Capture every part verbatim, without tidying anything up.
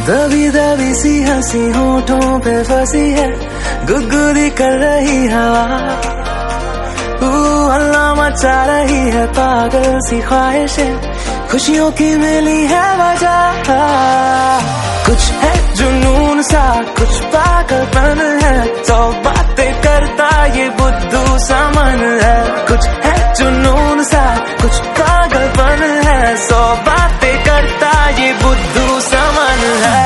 दबी दबी सी हंसी होठों पे फंसी है, गुदगुदी कर रही हवा, हल्ला मचा रही है पागल सी ख्वाहिशें, खुशियों की मिली है वजह। कुछ है जुनून सा, कुछ पागलपन है, सौ बातें करता ये बुद्धू सा मन है। कुछ है जुनून सा, कुछ पागलपन है, सौ बातें करता ये बुद्धू सा मन है।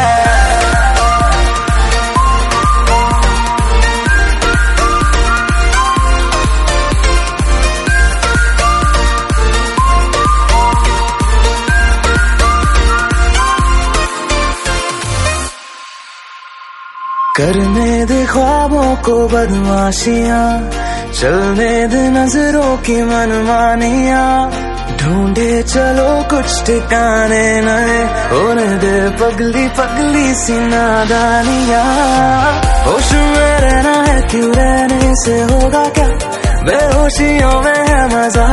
करने दे ख्वाबों को बदमाशियां, चलने दे नजरों की मनमानियां, ढूंढे चलो कुछ ठिकाने नए, होने दे पगली पगली सी नादानियां। होश में रहना है क्यों, रहने से होगा क्या, बेहोशियों में है मजा,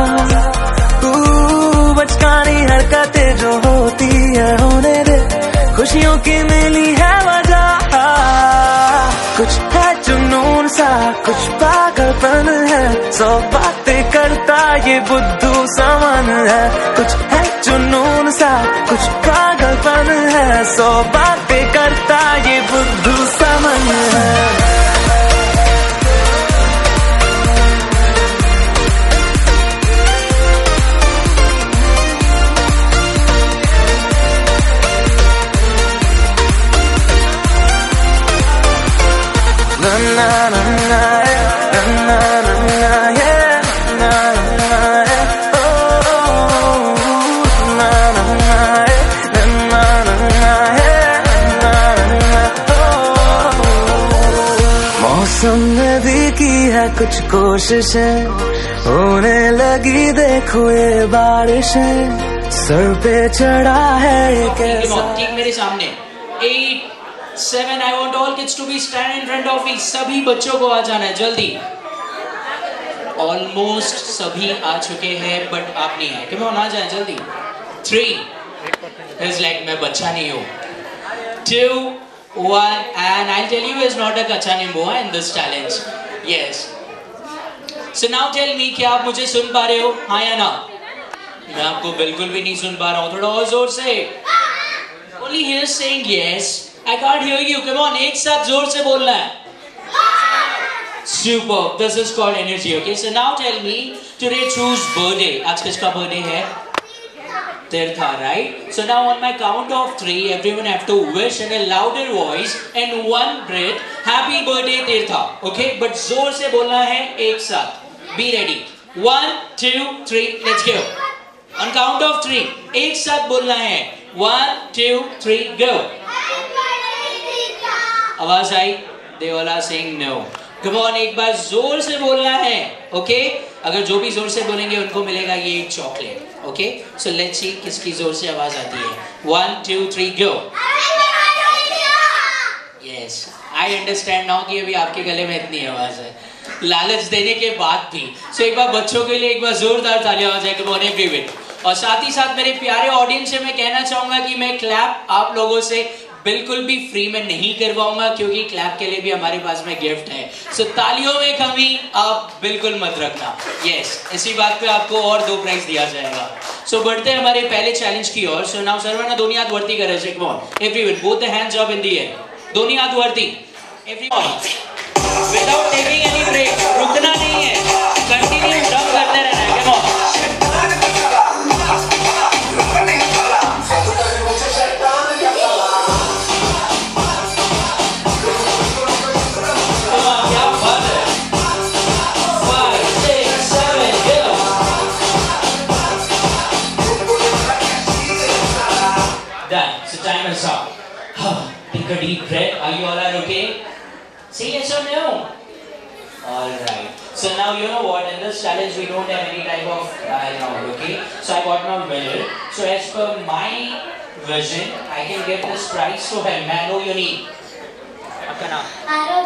बचकानी हरकतें जो होती है होने दे, खुशियों की मिली है वजह। कुछ है जुनून सा, कुछ पागलपन है, सौ बातें करता ये बुद्धू सा मन है। कुछ है जुनून सा, कुछ पागलपन है, सौ बातें करता ये बुद्धू सा मन है। Na na na na na na na na yeah na na yeah oh na na na na na na yeah na na oh। मौसम ने भी की है कुछ कोशिशें, होने लगी देखो ये बारिशें, सर पे चढ़ा है एक ऐसा। ठीक मेरे सामने eight seven, I want all kids to be stand in front of me। सभी बच्चों को आ जाना है जल्दी। Almost सभी आ चुके हैं बट आप नहीं आए, क्यों आ जाए जल्दी। थ्री is like मैं बच्चा नहीं हूँ। Two, one, and I'll tell you is not a कच्चा नींबू in this challenge। Yes। So now tell me क्या आप मुझे सुन पा रहे हो, हाँ या ना? मैं आपको बिल्कुल भी नहीं सुन पा रहा हूँ, थोड़ा और जोर से। Only he is saying yes। I can't hear you. Come on, एक साथ जोर से बोलना है। Super. This is called energy. Okay. So now tell me today whose birthday? आज किसका birthday है? Teertha, right? So now on my count of three, everyone have to wish in a louder voice and one breath. Happy birthday, Teertha. Okay. But जोर से बोलना है एक साथ. Be ready. One, two, three. Let's go. On count of three, एक साथ बोलना है. One, two, three, go. आवाज आई? They all are saying no. Come on, एक बार जोर से बोलना है, ओके? अगर जो भी जोर से बोलेंगे उनको मिलेगा ये एक chocolate, okay? So let's see किसकी जोर से आवाज आती है. One, two, three, go. Yes, I understand now कि अभी आपके गले में इतनी आवाज है. लालच देने के बाद भी. So एक बार बच्चों के लिए एक बार जोरदार तालियां हो जाए. Come on, everyone. और साथ ही साथ मेरे प्यारे ऑडियंस से मैं कहना चाहूंगा कि मैं क्लैप आप लोगों से बिल्कुल भी फ्री में नहीं करवाऊंगा, क्योंकि क्लैप के लिए भी हमारे पास में गिफ्ट है। सो so, तालियों में कमी आप बिल्कुल मत रखना। यस, इसी बात पे आपको और दो प्राइज दिया जाएगा। सो so, बढ़ते हैं हमारे पहले चैलेंज की ओर। सो नाउ सर्वना दोनों हाथ वर्ती करे check on everyone, both the hands up in the air, दोनों हाथ वर्ती everyone without taking any break, रुकना नहीं है, कंटिन्यू जंप करते रहना है। Come on, take a deep breath. Are you all are okay? Say yes or no. All right. So now you know what, in this challenge we don't have any type of trial now, okay? So I got my measure. So as per my vision, I can get this prize to him. Man, who you need? Apka naam? Aro.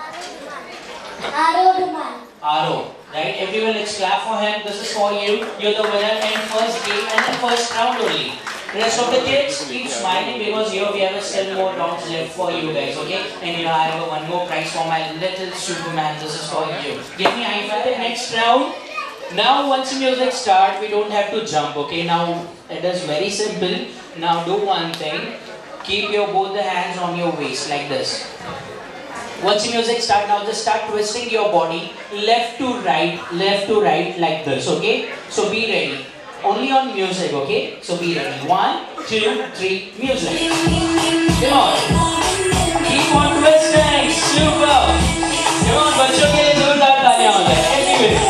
Aro Dumal. Aro. Right? Everyone, let's clap for him. This is for you. You're the winner in first game and in first round only. Rest of the kids, keep smiling because here we have a still more rounds left for you guys, okay? And you know, I have one more prize for my little Superman. This is for you. Give me high five. Next round. Now, once the music starts, we don't have to jump, okay? Now, it is very simple. Now, do one thing. Keep your both the hands on your waist like this. Once the music starts, now just start twisting your body left to right, left to right like this, okay? So be ready. Only on music, okay? So be ready. One, two, three, music. Come on. Keep on twisting. Super. Come on, बच्चों के लिए जोरदार तालियां हो जाए. Anyway.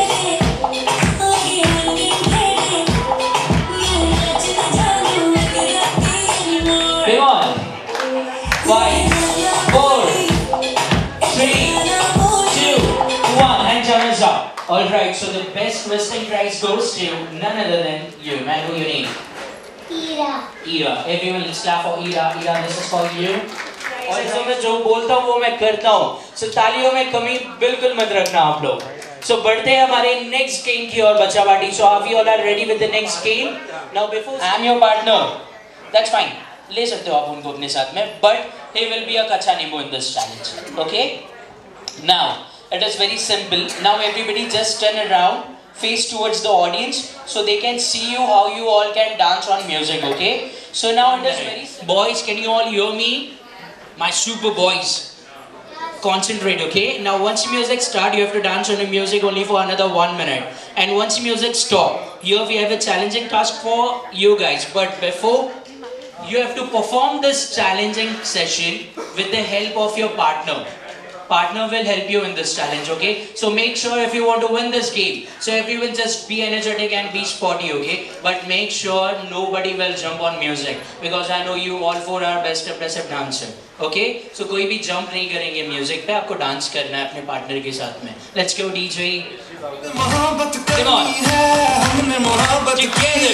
Come on. Five, four, three, two, one. Hands down and up. Alright, so the best twisting prize goes to none other than you. Man, who you name? Ira. Ira. Everyone, let's clap for Ira. Ira, this is for you. और इसमें मैं जो बोलता हूँ वो मैं करता हूँ. So तालियों में कमी बिल्कुल मत रखना आप लोग. So बढ़ते हैं हमारे next game की और बच्चा party. So are we all are ready with the next game? Now before I'm your partner. That's fine. ले सकते हो आप उनको अपने साथ में. But he will be a कच्चा नींबू in this challenge. Okay? Now. It is very simple. Now everybody just turn around, face towards the audience, so they can see you how you all can dance on music, okay? So now it is very simple. Boys, can you all hear me? My super boys. Concentrate, okay? Now once the music start, you have to dance on the music only for another one minute. And once the music stop, here we have a challenging task for you guys. But before, you have to perform this challenging session with the help of your partner. Partner will help you in this challenge, okay? So make sure if you want to win this game, so everyone just be energetic and be sporty, okay? But make sure nobody will jump on music because I know you all four are best impressive dancer, okay? So कोई भी jump नहीं करेंगे music पे, आपको dance करना है अपने partner के साथ में. Let's go D J. Come on. Together.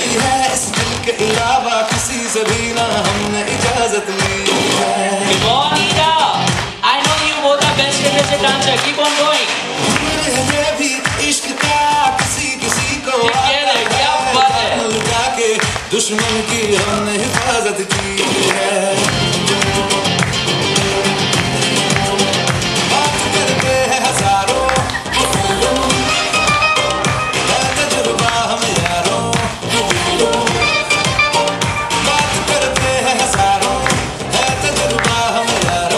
Come on, Ida. I know you both are best impressive dancer. Keep on going. Together, क्या बात है? दुश्मन की हमने हिफाजत की है. बात करते हैं हजारों, तजुर्बा हम यारों. बात करते हैं हजारों, तजुर्बा हम यारों.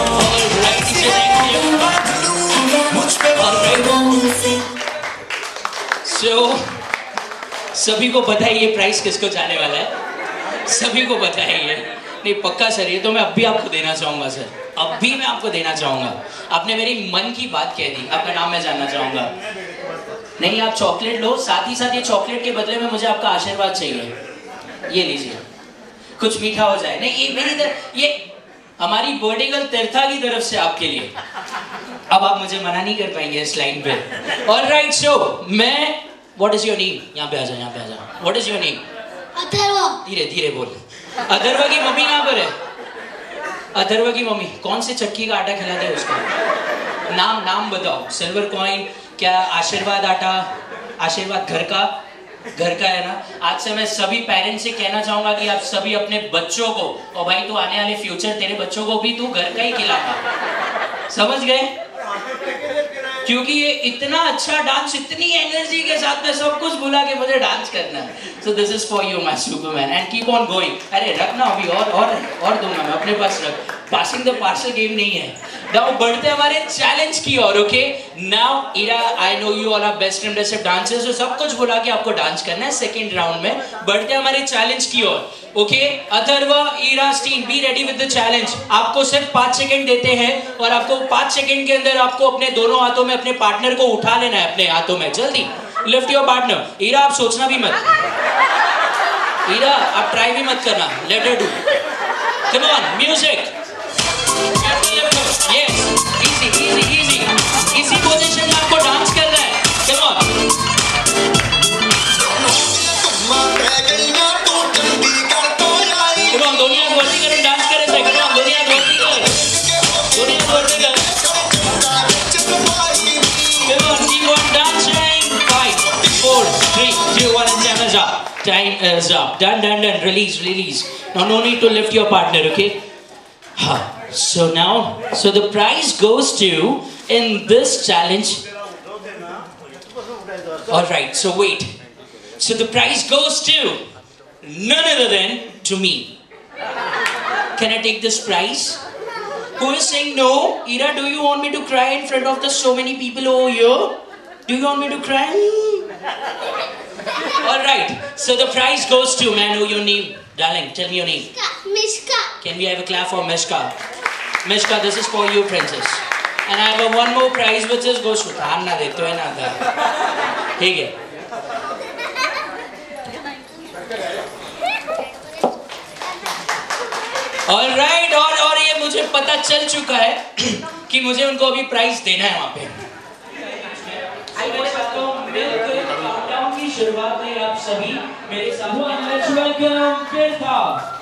So, सभी को पता है ये प्राइस किसको जाने वाला है. सभी को पता है ये. नहीं पक्का सर, ये तो मैं अब भी आपको देना चाहूँगा सर. अब भी मैं आपको देना चाहूँगा. आपने मेरी मन की बात कह दी. आपका नाम मैं जानना चाहूँगा. नहीं, आप चॉकलेट लो. साथ ही साथ ये चॉकलेट के बदले में मुझे आपका आशीर्वाद चाहिए. ये लीजिए. कुछ मीठा हो जाए. नहीं, ये मेरी तरफ, ये हमारी बर्थडे गर्ल तीर्था की तरफ से आपके लिए. अब आप मुझे मना नहीं कर पाएंगे इस लाइन पे. ऑलराइट, सो मैं व्हाट इज योर नेम? यहाँ पे आ जा, यहाँ पे आ जा. What is your name? Atharva. धीरे धीरे बोल. अथर्वा की मम्मी कहाँ पर है? अथर्वा की मम्मी कौन से चक्की का आटा खिलाते हैं उसको? नाम नाम बताओ. सिल्वर कॉइन, क्या आशीर्वाद आटा? आशीर्वाद घर का, घर का है ना. आज से मैं सभी पेरेंट्स से कहना चाहूंगा कि आप सभी अपने बच्चों को, और भाई तू आने वाले फ्यूचर तेरे बच्चों को भी तू घर का ही खिलाना. समझ गए? क्योंकि ये इतना अच्छा डांस, इतनी एनर्जी के साथ में सब कुछ भुला के मुझे डांस करना है. So this is for you my superman and keep on going. अरे रखना अभी और और और दूंगा मैं अपने पास. रख. पासिंग द पार्सल गेम नहीं है. नाउ बढ़ते हमारे चैलेंज की ओर. Okay, now Ira, I know you all are best impressive dancers. तो सब कुछ भुला के आपको डांस करना है सेकंड राउंड में. बढ़ते हमारे चैलेंज की ओर. Okay, Atharva, Ira, Stein, be ready with the challenge. आपको सिर्फ पांच सेकंड देते हैं और आपको पांच सेकंड के अंदर आपको अपने दोनों हाथों में अपने पार्टनर को उठा लेना है. अपने हाथों में जल्दी लिफ्ट योर पार्टनर. इरा, आप सोचना भी मत. इरा, आप ट्राई भी मत करना. Let her do. Come on, music. Yes, easy, easy, easy. इसी पोजीशन में आपको डांस करना है. Come on. Come on, दोनों हाथ वर्ती करो, डांस करें से. Come on, दोनों हाथ वर्ती कर. दोनों हाथ वर्ती कर. Come on, keep on dancing. Five, four, three, two, one, and time is up. Time is up. Done, done, done. Release, release. Now, no need to lift your partner, okay? Huh. So now, so the prize goes to, in this challenge. Alright, so wait. So the prize goes to none other than to me. Can I take this prize? Who is saying no? Ira, do you want me to cry in front of the so many people over here? Do you want me to cry? Alright, so the prize goes to, man, know your name. Darling, tell me your name. Mishka. Can we have a clap for Mishka? Mishka, this is for you, princess. And I have a one more prize which is goes to Than na de, to hai na da. ठीक है. Alright, और और ये मुझे पता चल चुका है कि मुझे उनको अभी प्राइज देना है वहाँ पे. काउंटडाउन की शुरुआत में आप सभी मेरे साथ let's welcome Tirtha.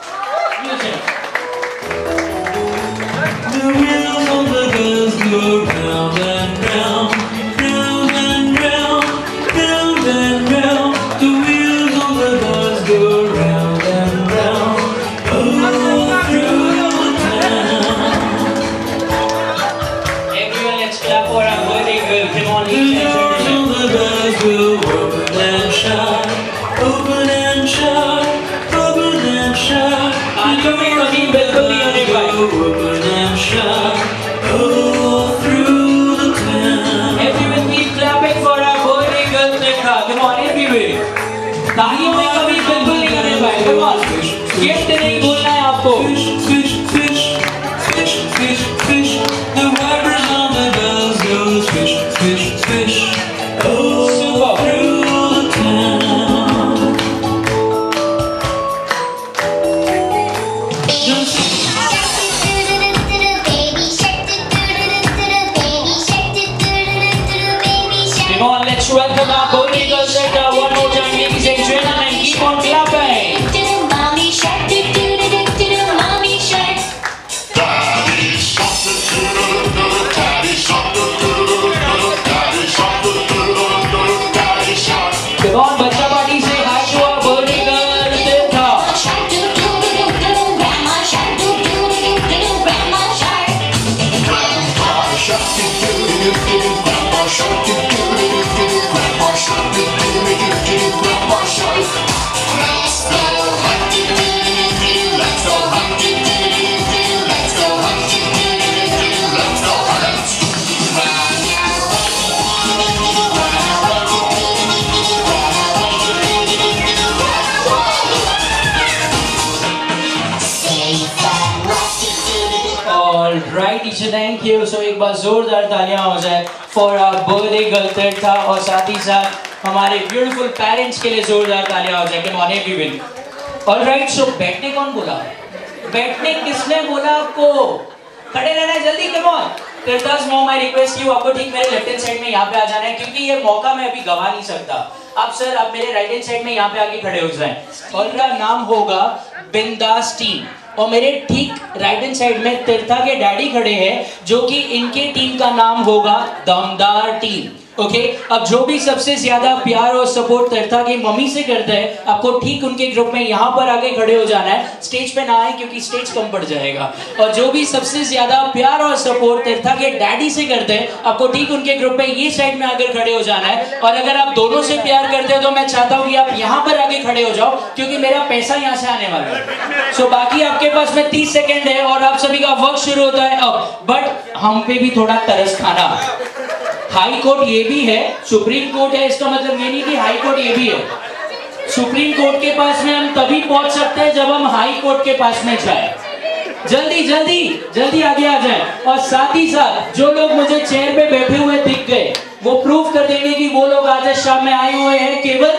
The wheels on the bus go round and round, round and round, round and round. The wheels on the bus go round and round, all through the town. Everyone, let's clap for our birthday girl. Come on, The doors on the bus will open and shut, open and shut, open and shut. आंखों में कभी बिल्कुल नहीं होने पाए. Open and shut, all through the town. Everyone keep clapping for our birthday girl Teertha. Come on, everybody. तालियों में कभी बिल्कुल नहीं होने पाए. Come on. गिफ्ट नहीं भूलना है आपको. Fish, fish, fish, fish, fish, fish. The wipers on the bells goes fish, fish, fish. All Super. through the town. Just Come on, let's welcome our birthday girl Teertha one more time, ladies and gentlemen. Keep on clapping. Mommy shark, do do do do do do, mommy shark. Daddy shark, do do do do, daddy shark, do do do do, daddy shark, do do do do, daddy shark. Come on, bachcha party, say hi to our birthday girl Teertha. Shark, do do do do do, grandma shark, do do do do do, grandma shark. Grandpa shark, do do do do, grandpa shark, do do do do, grandpa shark, do do do do, grandpa shark. Let's go hunt, do do do do, let's go hunt, do do do do, let's go hunt, do do do do, let's go hunt. Run All right, teacher, thank you. So एक बार जोरदार तालियां हो जाए for our birthday girl Teertha और साथ ही साथ हमारे beautiful parents के लिए जोरदार तालियां हो जाए. Come on, everyone. All right, so बैठने कौन बोला? बैठने किसने बोला आपको? खड़े रहना है जल्दी. Come on. Teertha's mom, I request you, आपको ठीक मेरे लेफ्ट हैंड साइड में यहाँ पे आ जाना है क्योंकि ये मौका मैं अभी गवा नहीं सकता. आप सर आप मेरे राइट हैंड साइड में यहाँ पे आके खड़े हो जाएं. और इनका नाम होगा बिंदास टीम. और मेरे ठीक राइट हैंड साइड में तीर्था के डैडी खड़े हैं जो कि इनके टीम का नाम होगा दमदार टीम. Okay okay? अब जो भी सबसे ज्यादा प्यार और सपोर्ट तीर्था की मम्मी से करता है आपको ठीक उनके ग्रुप में यहाँ पर आगे खड़े हो जाना है. स्टेज पे ना आए क्योंकि स्टेज कम पड़ जाएगा. और जो भी सबसे ज्यादा प्यार और सपोर्ट तीर्था के डैडी से करते हैं आपको ठीक उनके ग्रुप में ये साइड में आकर खड़े हो जाना है. और अगर आप दोनों से प्यार करते हो तो मैं चाहता हूँ कि आप यहाँ पर आगे खड़े हो जाओ क्योंकि मेरा पैसा यहाँ से आने वाला है. सो so, बाकी आपके पास में तीस सेकेंड है और आप सभी का वर्क शुरू होता है अब. बट हम पे भी थोड़ा तरस खाना. हाई कोर्ट ये भी है, सुप्रीम कोर्ट है, इसका मतलब ये नहीं कि हाई कोर्ट ये भी है. सुप्रीम कोर्ट के पास में हम तभी पहुंच सकते हैं जब हम हाई कोर्ट के पास में जाए. जल्दी जल्दी जल्दी आगे आ जाए. और साथ ही साथ जो लोग मुझे चेयर पे बैठे हुए दिख गए वो प्रूफ कर देंगे कि वो लोग आज शाम में आए हुए हैं केवल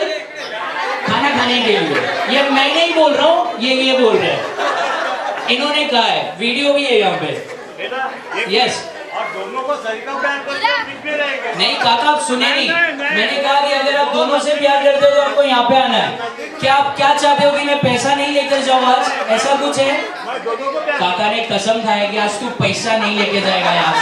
खाना खाने के लिए. ये मैं नहीं बोल रहा हूँ, ये ये बोल रहे हैं. इन्होंने कहा है, वीडियो भी है यहाँ पे. यस और दोनों को सही का प्यार करते नहीं काका आप सुने नहीं. मैंने कहा कि अगर आप दोनों से प्यार करते हो तो आपको यहाँ पे आना है. क्या आप क्या चाहते हो कि मैं पैसा नहीं लेकर जाऊँ आज? ऐसा कुछ है? काका ने कसम खाया कि आज तू पैसा नहीं लेके जाएगा यहाँ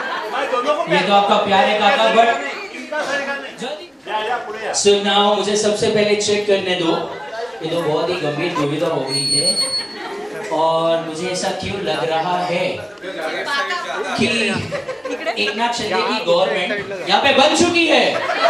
से. ये तो आपका प्यार है काका. बट सो नाउ मुझे सबसे पहले चेक करने दो ये तो बहुत ही गंभीर दुविधा हो गई है और मुझे ऐसा क्यों लग रहा है कि एक नाथ शिंदे की गवर्नमेंट यहाँ पे बन चुकी है।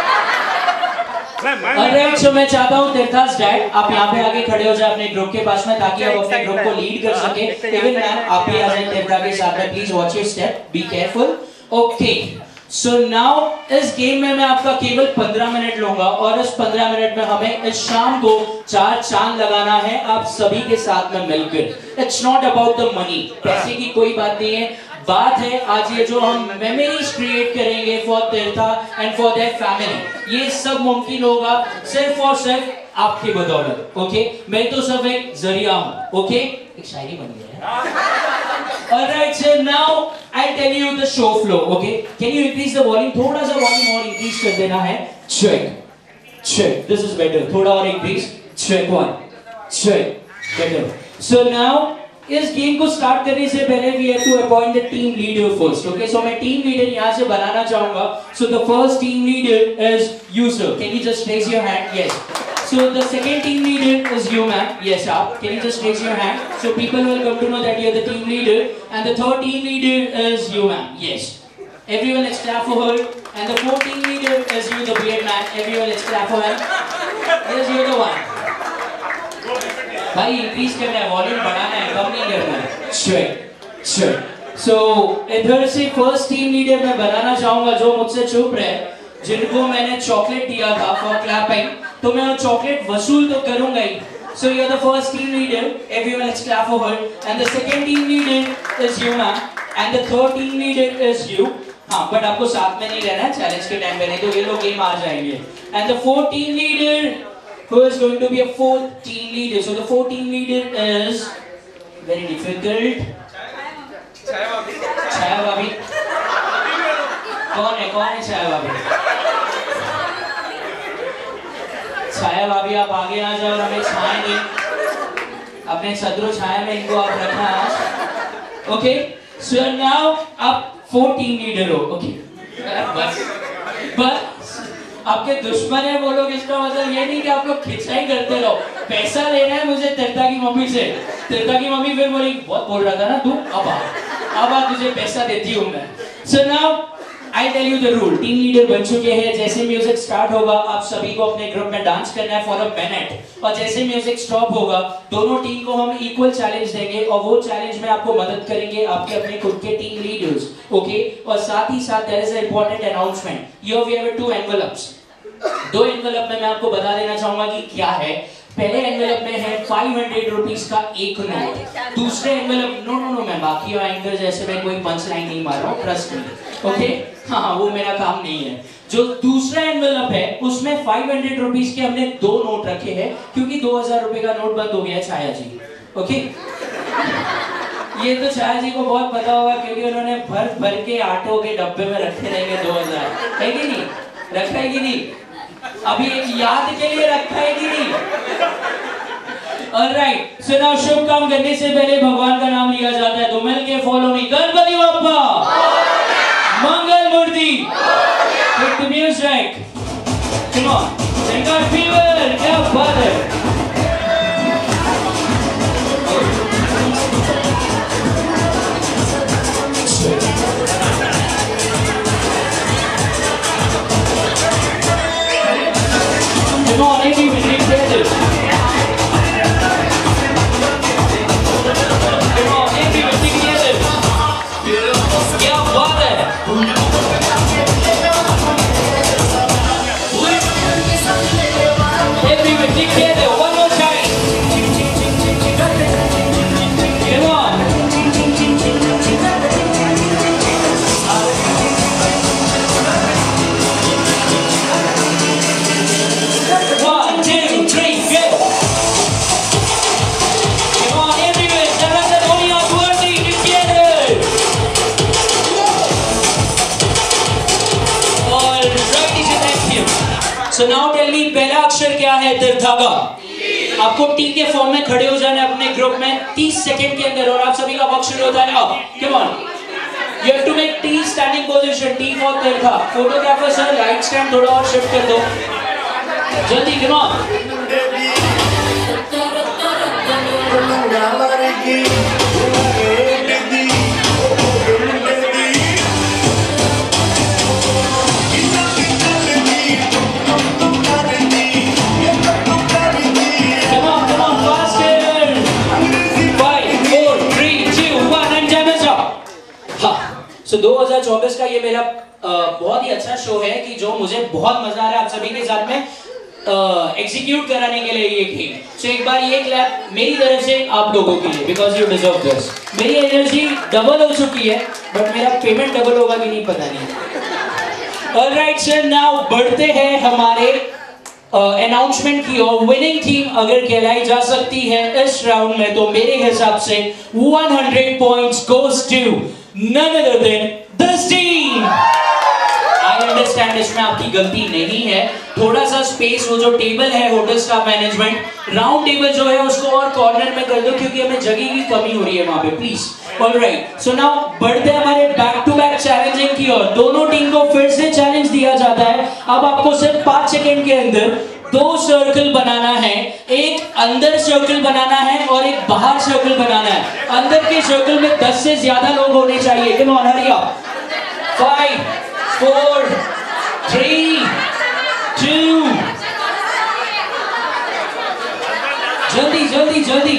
Alright, so मैं चाहता हूँ तीर्था's डैड आप यहाँ पे आगे खड़े हो जाए अपने ग्रुप के पास में ताकि आप अपने ग्रुप को लीड कर सके। इवन मैम आप भी आ जाए तीर्था के साथ में, please watch your step, be careful. Okay, so now इस गेम में मैं आपका केवल पंद्रह मिनट लूंगा और इस पंद्रह मिनट में हमें इस शाम को चार चांद लगाना है आप सभी के साथ में मिलकर। It's not about the money, पैसे की कोई बात नहीं है, बात है आज ये जो हम मेमोरीज क्रिएट करेंगे for Tirtha and for their family, ये सब मुमकिन होगा सिर्फ और सिर्फ आपकी बदौलत। ओके, मैं तो सब एक जरिया हूँ। ओके, एक शायरी बन गया है। Alright, so now I'll tell you the show flow. Okay, can you increase the volume? थोड़ा सा volume और increase कर देना है। Check, check. This is better. थोड़ा और increase. Check one, check. Better. So now इस गेम को स्टार्ट करने से पहले we have to appoint the team leader first. Okay, so मैं team leader यहाँ से बनाना चाहूँगा. So the first team leader is you, sir. Can you just raise your hand? Yes. So the second team leader is you, ma'am. Yes, sir. Can you just raise your hand? So people will come to know that you're the team leader. And the third team leader is you, ma'am. Yes. Everyone, let's clap for her. And the fourth team leader is you, the beard man. Everyone, let's clap for him. Yes, you're the one. भाई increase करना है, volume बढ़ाना है, कम नहीं करना है। Sure, sure. So इधर से first team leader मैं बनाना चाहूँगा जो मुझसे चुप रहे, जिनको मैंने चॉकलेट दिया था for clapping, तो मैं वो चॉकलेट वसूल तो करूँगा ही। So you're the first team leader. Everyone, let's clap for her. And the second team leader is you, ma'am. And the third team leader is you. हाँ, but आपको साथ में नहीं रहना चैलेंज के टाइम पे, नहीं तो ये लोग गेम आ जाएंगे। And the fourth team leader, who is going to be a fourth team leader. So the fourth team leader is very difficult. छाया भाभी। कौन है कौन है छाया भाभी? छाया भाभी आप आगे आ जाओ और हमें छाया दें, अपने छत्रो छाया में इनको आप रखना आज। ओके, सो नाउ आप फोर टीम लीडर हो। ओके, बस बस आपके दुश्मन है वो लोग, इसका मतलब ये नहीं कि आप लोग खिंचाई करते रहो। पैसा लेना है मुझे तीर्था की मम्मी से। तीर्था की मम्मी फिर बोली बहुत बोल रहा था ना तू, अब आ अब आ तुझे पैसा देती हूँ मैं। So now I tell you the rule. Team leader बन चुके हैं, जैसे म्यूजिक स्टार्ट होगा आप सभी को अपने ग्रुप में डांस करना है फॉर अ मिनट, और जैसे म्यूजिक स्टॉप होगा दोनों टीम को हम इक्वल चैलेंज देंगे और वो चैलेंज में आपको मदद करेंगे आपके अपने खुद के टीम लीडर्स। ओके, और साथ ही साथ there is a important announcement. Here we have two envelopes. दो एनवेलप में मैं आपको बता देना चाहूंगा कि क्या है। पहले एनवेलप में है फाइव हंड्रेड रुपीस का एक नोट। दूसरे एनवेलप नो नो नो मैं बाकी एंकर जैसे मैं कोई पंच लाइन नहीं मार रहा हूँ, ट्रस्ट मी। ओके, हाँ वो मेरा काम नहीं है। जो दूसरा एनवेलप है उसमें फाइव हंड्रेड रुपीस के हमने दो नोट रखे हैं क्योंकि दो हजार रुपए का नोट बंद हो गया है छाया जी। ओके, ये तो छाया जी को बहुत पता होगा क्योंकि उन्होंने भर भर के आटो के डब्बे में रखे रहेंगे दो हजार, है कि नहीं? रखा है कि नहीं? अभी एक याद के लिए रखा है कि नहीं? ऑलराइट, सो नाउ शुभ काम करने से पहले भगवान का नाम लिया जाता है, तो मिल के follow me. Ganpati Bappa, Mangal Murti, hit the music, come on, singer fever, क्या बात है। Come on, everyone, get together. Come on, everyone, get together. क्या बात है? Everyone, get together. One more time. Come on. One, two, three, go! Come on, everyone, tell us that only our birthday together! Alright, thank you. So now tell me, पहला अक्षर क्या है तीर्था का? आपको T के फॉर्म में खड़े हो जाना अपने ग्रुप में तीस सेकंड के अंदर, और आप सभी का वक्त शुरू होता है अब। Come on. You have to make T standing position. T for Tirtha. Photographer sir right stand थोड़ा और शिफ्ट कर दो जल्दी। come on सो दो हज़ार चौबीस का ये मेरा uh, बहुत ही अच्छा शो है कि जो मुझे बहुत मजा आ रहा है आप सभी के साथ में एग्जीक्यूट uh, कराने के लिए ये गेम। सो एक बार ये क्लैप मेरी तरफ से आप लोगों के लिए, बिकॉज यू डिजर्व दिस। मेरी एनर्जी डबल हो चुकी है, बट मेरा पेमेंट डबल होगा कि नहीं पता नहीं। ऑलराइट सर, नाउ बढ़ते हैं हमारे अनाउंसमेंट uh, की और विनिंग टीम अगर कहलाई जा सकती है इस राउंड में तो मेरे हिसाब से hundred points goes to none other than this team। I understand इसमें आपकी गलती नहीं है, थोड़ा सा स्पेस, वो जो टेबल है hotel staff management round table जो है उसको और कॉर्नर में कर दो क्योंकि हमें जगह की कमी हो रही है वहां पे, प्लीज। ऑलराइट, सो नाउ बढ़ते हैं हमारे बैक टू बैक चैलेंजिंग की ओर। दोनों टीम को फिर से चैलेंज दिया जाता है। अब आपको सिर्फ पांच सेकेंड के अंदर दो सर्कल बनाना है, एक अंदर सर्कल बनाना है और एक बाहर सर्कल बनाना है। अंदर के सर्कल में दस से ज्यादा लोग होने चाहिए। Come on, hurry up. Five, four, three, two, जल्दी जल्दी जल्दी।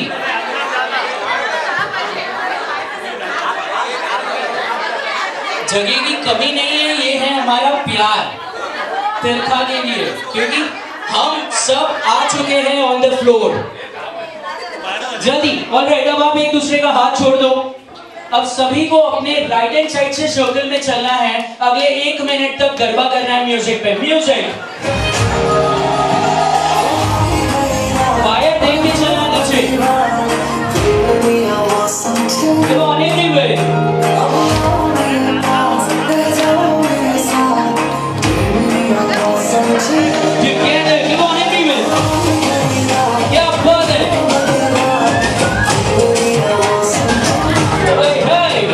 जगह की कमी नहीं है, ये है हमारा प्यार तीर्था के लिए, क्योंकि हम सब आ चुके हैं ऑन द फ्लोर। जल्दी। ऑलराइट, अब आप एक दूसरे का हाथ छोड़ दो। अब सभी को अपने राइट हैंड साइड से सर्कल में चलना है। अगले एक मिनट तक गरबा करना है म्यूजिक पे। म्यूजिक फायर देख के चलना नीचे। Come on, everybody. Together, come on, everybody. Yeah, brother. Hey, hey.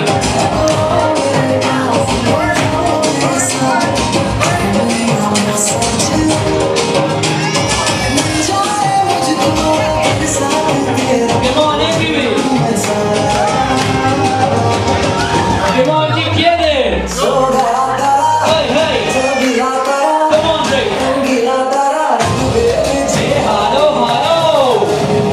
Come on, everybody. Come on, together. Hey, hey. Come on, Jay. Say hello, hello.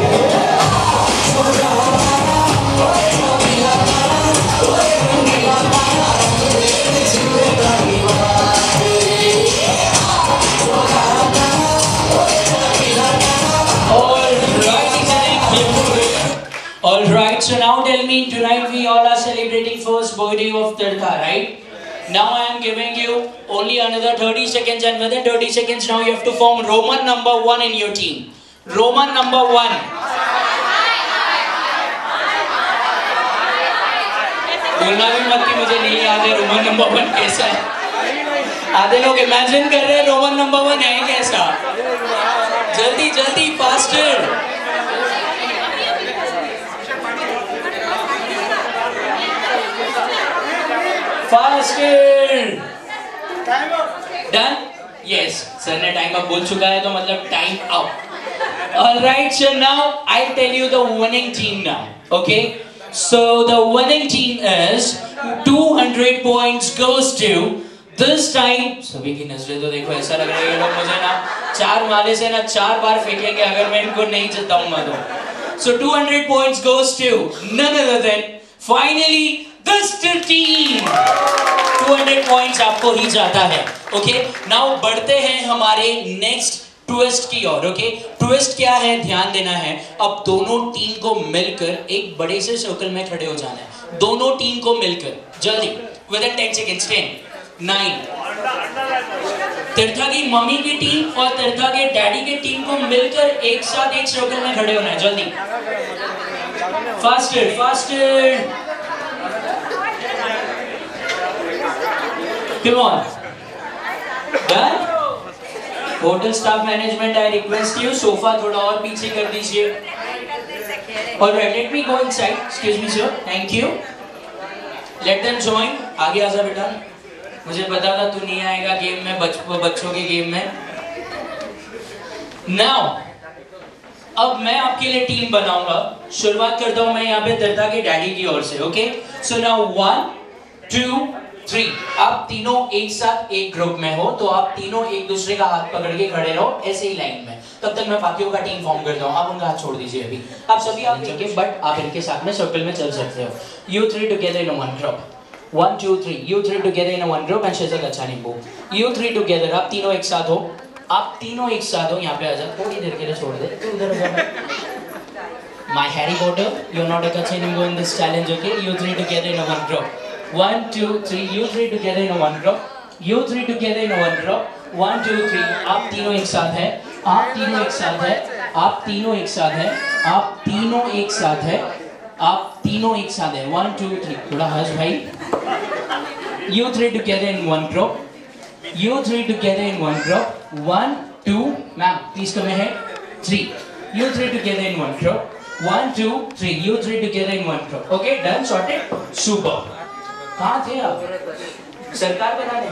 All right, so now tell me, tonight we all are celebrating first birthday of Teertha, right? Now I am giving you only another thirty seconds, and within thirty seconds now you have to form Roman number one in your team. Roman number one. बोलना भी मत कि मुझे नहीं याद है Roman number one कैसा है। आधे लोग इमेजिन कर रहे हैं रोमन नंबर वन है कैसा। जल्दी जल्दी, faster. Faster. Done? Yes, sir ने टाइम अप बोल चुका है तो मतलब time up. Alright, so now I tell you the winning team now, okay? So the winning team is two hundred points goes to this time। सभी की नजरें तो देखो, ऐसा लग रहा है ये लोग मुझे ना चार माले से ना चार बार फेंकेंगे अगर मैं इनको नहीं जिताऊंगा तो। सो two hundred points goes to none other than finally this team। two hundred points आपको ही जाता है। ओके, नाउ बढ़ते हैं हमारे नेक्स्ट ट्विस्ट की ओर। ओके, ट्विस्ट क्या है, ध्यान देना है। अब दोनों टीम को मिलकर एक बड़े से सर्कल में खड़े हो जाना है। दोनों टीम को मिलकर जल्दी, within ten seconds, ten, nine। Tirtha की मम्मी की टीम और तीर्था के डैडी की टीम को मिलकर एक साथ एक सर्कल में खड़े होना है। जल्दी, faster faster. Come on. Done? Hotel staff management, I request you sofa थोड़ा और पीछे कर दीजिए। Alright, let me go inside. Excuse me, sir. Thank you. Let them join. आगे आ जा बेटा। मुझे पता था तू नहीं आएगा गेम में, बच, बच्चों के गेम में। Now, अब मैं आपके लिए टीम बनाऊंगा। शुरुआत करता हूं मैं यहाँ पे तीर्था के डैडी की ओर से। Okay, so now one, two, three. आप तीनों एक साथ एक ग्रुप में हो तो आप तीनों एक दूसरे का हाथ पकड़ के खड़े रहो ऐसे ही लाइन में। तब तक मैं बाकियों का टीम फॉर्म करता हूँ। आप उनका हाथ छोड़ दीजिए अभी। आप सभी आप देंगे, बट आप इनके साथ में सर्कल में चल सकते हो। You three together in one group. One, two, three. You three together in a one group and she's a कच्चा नींबू. You three together. आप तीनों एक साथ हो. आप तीनों एक साथ हो. यहाँ पे आ जा. थोड़ी देर के लिए छोड़ दे. तू उधर हो जा. My Harry Potter, you're not a कच्चा नींबू in this challenge, okay? You three together in a one group. One, two, three. You three together in a one group. You three together in a one group. One, two, three. आप तीनों एक साथ हैं. आप तीनों एक साथ हैं. आप तीनों एक साथ हैं. आप तीनों एक साथ हैं. आप तीनों एक साथ हैं. One, two, three. थोड़ा हंस भाई. You three together in one group. You three together in one group. One, two. Ma'am, please come ahead. Three. You three together in one group. One, two, three. You three together in one group. Okay, done, sorted. Super. कहाँ थे आप? सरकार बनाने?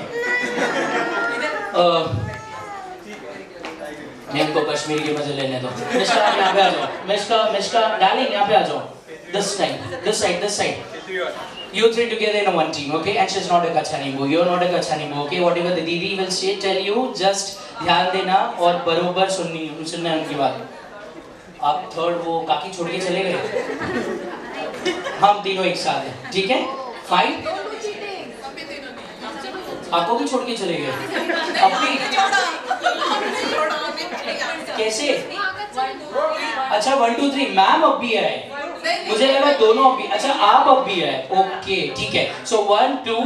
इनको कश्मीर के मजे लेने दो. मिस्टर आप यहाँ पे आ जाओ. मिस्टर मिस्टर डार्लिंग यहाँ पे आ जाओ. This side, this side, this side. You three together in a one team, okay? And she's not a कच्चा नींबू. You're not a कच्चा नींबू, okay? Whatever the दीदी will say, tell you, just ध्यान देना और बरोबर सुननी सुनना उनकी बात. आप थर्ड वो काकी छोड़ के चले गए. हम तीनों एक साथ हैं, ठीक है? फाइन. आपको भी छोड़ के चले गए. अब भी कैसे? अच्छा वन टू थ्री. मैम अब भी आए. मुझे लगा दोनों अब भी. अच्छा आप अब भी आए. ओके ठीक है. सो वन टू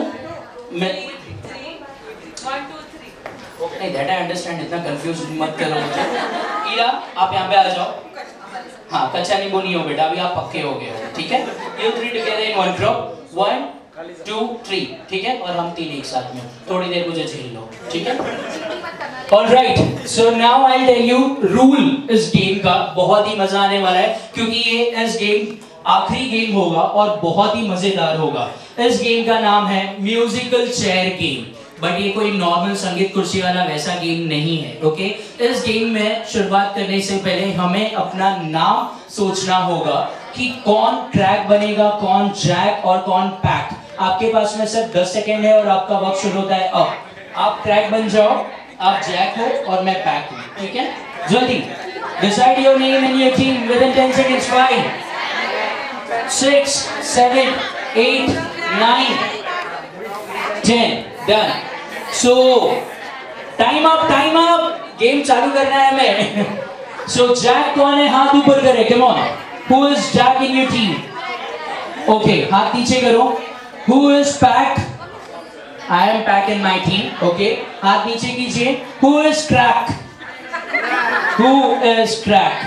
नहीं दैट आई अंडरस्टैंड. इतना कंफ्यूज मत करो मुझे. ईरा आप यहाँ पे आ जाओ. हाँ कच्चा नींबू नहीं हो बेटा. अभी आप पक्के हो गए हो. ठीक है. You three together in one group. One two three. ठीक है. और हम तीन एक साथ में. थोड़ी देर मुझे झेल लो. ठीक है. Alright, so now I'll tell you rule इस गेम का. बहुत ही मजा आने वाला है क्योंकि ये इस गेम आखिरी गेम होगा और बहुत ही मजेदार होगा. इस गेम का नाम है म्यूजिकल चेयर गेम. बट ये कोई नॉर्मल संगीत कुर्सी वाला वैसा गेम नहीं है. Okay okay? इस गेम में शुरुआत करने से पहले हमें अपना नाम सोचना होगा कि कौन क्रैक बनेगा, कौन जैक और कौन पैक. आपके पास में सिर्फ दस सेकेंड है और आपका वक्त शुरू होता है अब. आप क्रैक बन जाओ. आप जैक हो और मैं पैक हूँ. ठीक है. जल्दी decide your name and your team within ten seconds. Five six seven eight nine ten. Done. So time up time up. Game चालू करना है हमें. सो जैक कौन है? हाथ ऊपर करे. Come on. Who is Jack in your team? Okay हाथ नीचे करो. Who is pack? I am pack in my team. Okay. हाथ नीचे कीजिए. Who is crack? Who is crack?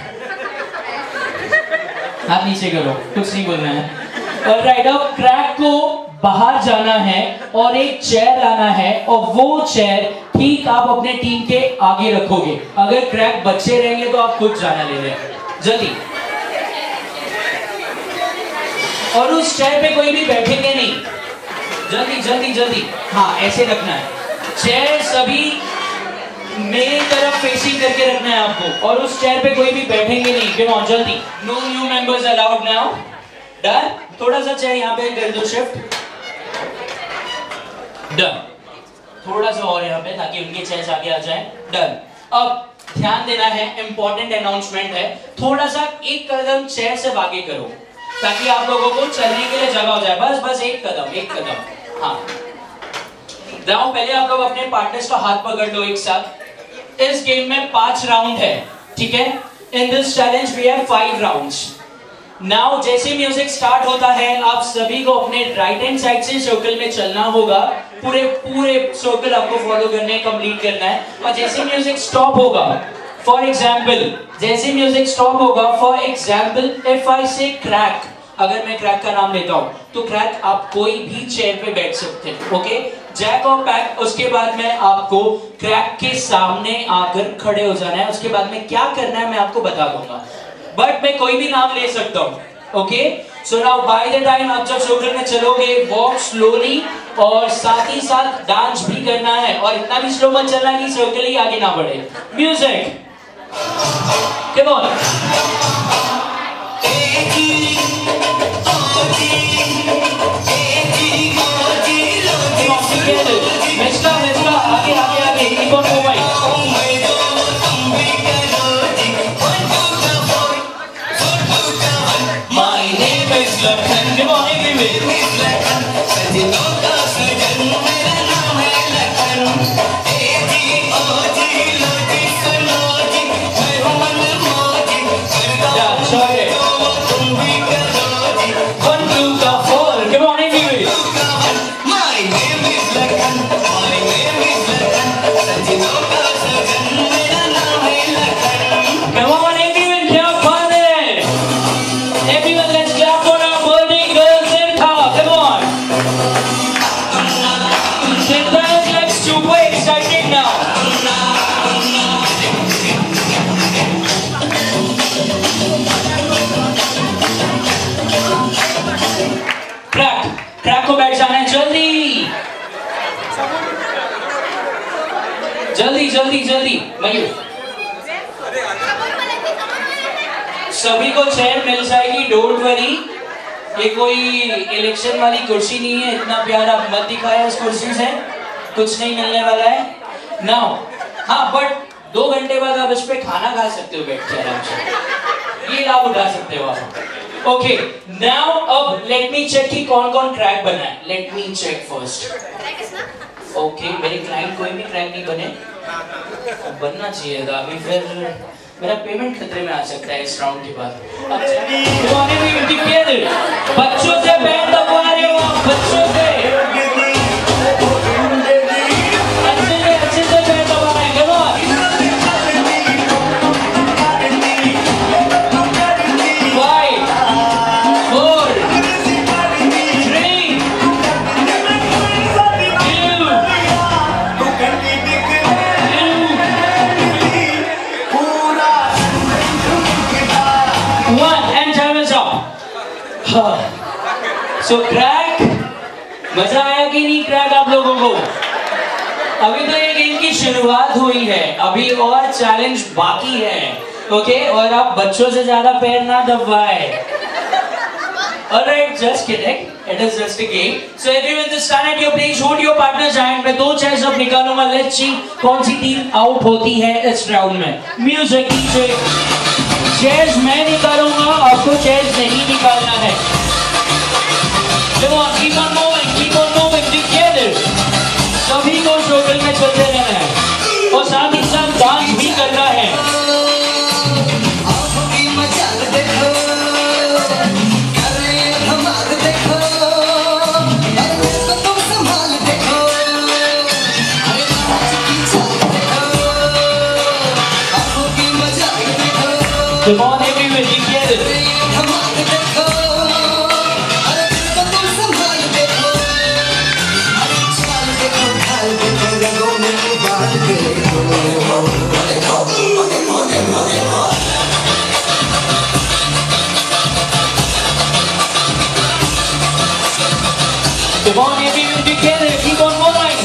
हाथ नीचे करो. कुछ नहीं बोलना है. Alright, अब क्रैक को बाहर जाना है और एक चेयर लाना है और वो चेयर ठीक आप अपने टीम के आगे रखोगे. अगर क्रैक बच्चे रहेंगे तो आप खुद जाना ले लें. जल्दी. और उस चेयर पे कोई भी बैठेंगे नहीं. जल्दी जल्दी जल्दी. हाँ ऐसे रखना है. चेयर सभी मेरी तरफ फेसिंग करके रखना है आपको. और उस चेयर पे कोई भी बैठेंगे नहीं. कम ऑन जल्दी. No new members allowed now. Done. थोड़ा सा चेयर यहाँ पे कर दो शिफ्ट. डन. थोड़ा सा और यहाँ पे ताकि उनके चेयर्स आगे आ जाए. डन. अब ध्यान देना है. इंपॉर्टेंट अनाउंसमेंट है. थोड़ा सा एक कदम चेयर से आगे करो ताकि आप लोगों को चलने के लिए जगह हो जाए. बस बस एक कदम एक कदम. हाँ जाओ. पहले आप लोग अपने पार्टनर्स का हाथ पकड़ लो एक साथ. इस गेम में पांच राउंड है. ठीक है. In this challenge we have five rounds. Now जैसे म्यूजिक स्टार्ट होता है आप सभी को अपने राइट हैंड साइड से सर्कल में चलना होगा. पूरे पूरे सर्कल आपको फॉलो करने कंप्लीट करना है. और जैसे म्यूजिक स्टॉप होगा फॉर एग्जाम्पल जैसे म्यूजिक स्टॉप होगा for example if I say crack. अगर मैं क्रैक का नाम लेता हूं तो क्रैक आप कोई भी चेयर पे बैठ सकते हैं. ओके. जैक और पैक उसके बाद में आपको क्रैक के सामने आकर खड़े हो जाना है. उसके बाद में क्या करना है मैं आपको बता दूंगा. बट मैं कोई भी नाम ले सकता हूं. Okay. So now by the time आप जब सर्कल में चलोगे वॉक स्लोली और साथ ही साथ डांस भी करना है. और इतना भी स्लो मत चलना कि सर्कल ही आगे ना बढ़े. Music. Come on. Mister mister आगे आगे आगे. Keep on moving. My name is Lakhan. Come on, everybody. You? सभी को चेयर मिल जाएगी, डोंट वरी। ये कोई इलेक्शन वाली कुर्सी नहीं है, इतना प्यार आप मत दिखाया इस कुर्सी से, कुछ नहीं मिलने वाला है। नाउ हाँ, बट दो घंटे बाद आप इस पे खाना खा सकते हो बैठ के आराम से, ये लाभ उठा सकते हो आप। ओके, नाउ अब लेट मी चेक कि कौन कौन क्रैक बना है। Let me check first. Okay, मेरे क्लाइंट कोई भी क्रैक नहीं बने, बनना चाहिए था, अभी फिर मेरा पेमेंट खतरे में आ सकता है इस राउंड के बाद। बच्चों से पैर दबा रहे हो आप, बच्चों से अच्छे से अच्छे से पैर दबा रहे हैं। Five four three so crack, मजा आया कि नहीं क्रैक आप लोगों को? अभी तो ये गेम की शुरुआत हुई है, अभी और चैलेंज बाकी है। ओके, और आप बच्चों से ज्यादा पैर ना दबाए। Alright, just kidding. It is just a game. So everyone just stand at your place, hold your partner's hand. मैं दो चेयर्स अब निकालूंगा, let's see कौन सी टीम आउट होती है इस राउंड में। Music DJ. चेयर्स मैं निकालूंगा, आपको चेयर्स नहीं निकालना है। Come on, keep on moving, keep on moving together. सभी को शोल्डर में चलते रहना है और साथ ही साथ डांस भी करना है। Come on, everyone, together. Come on, everyone, together. Keep on moving.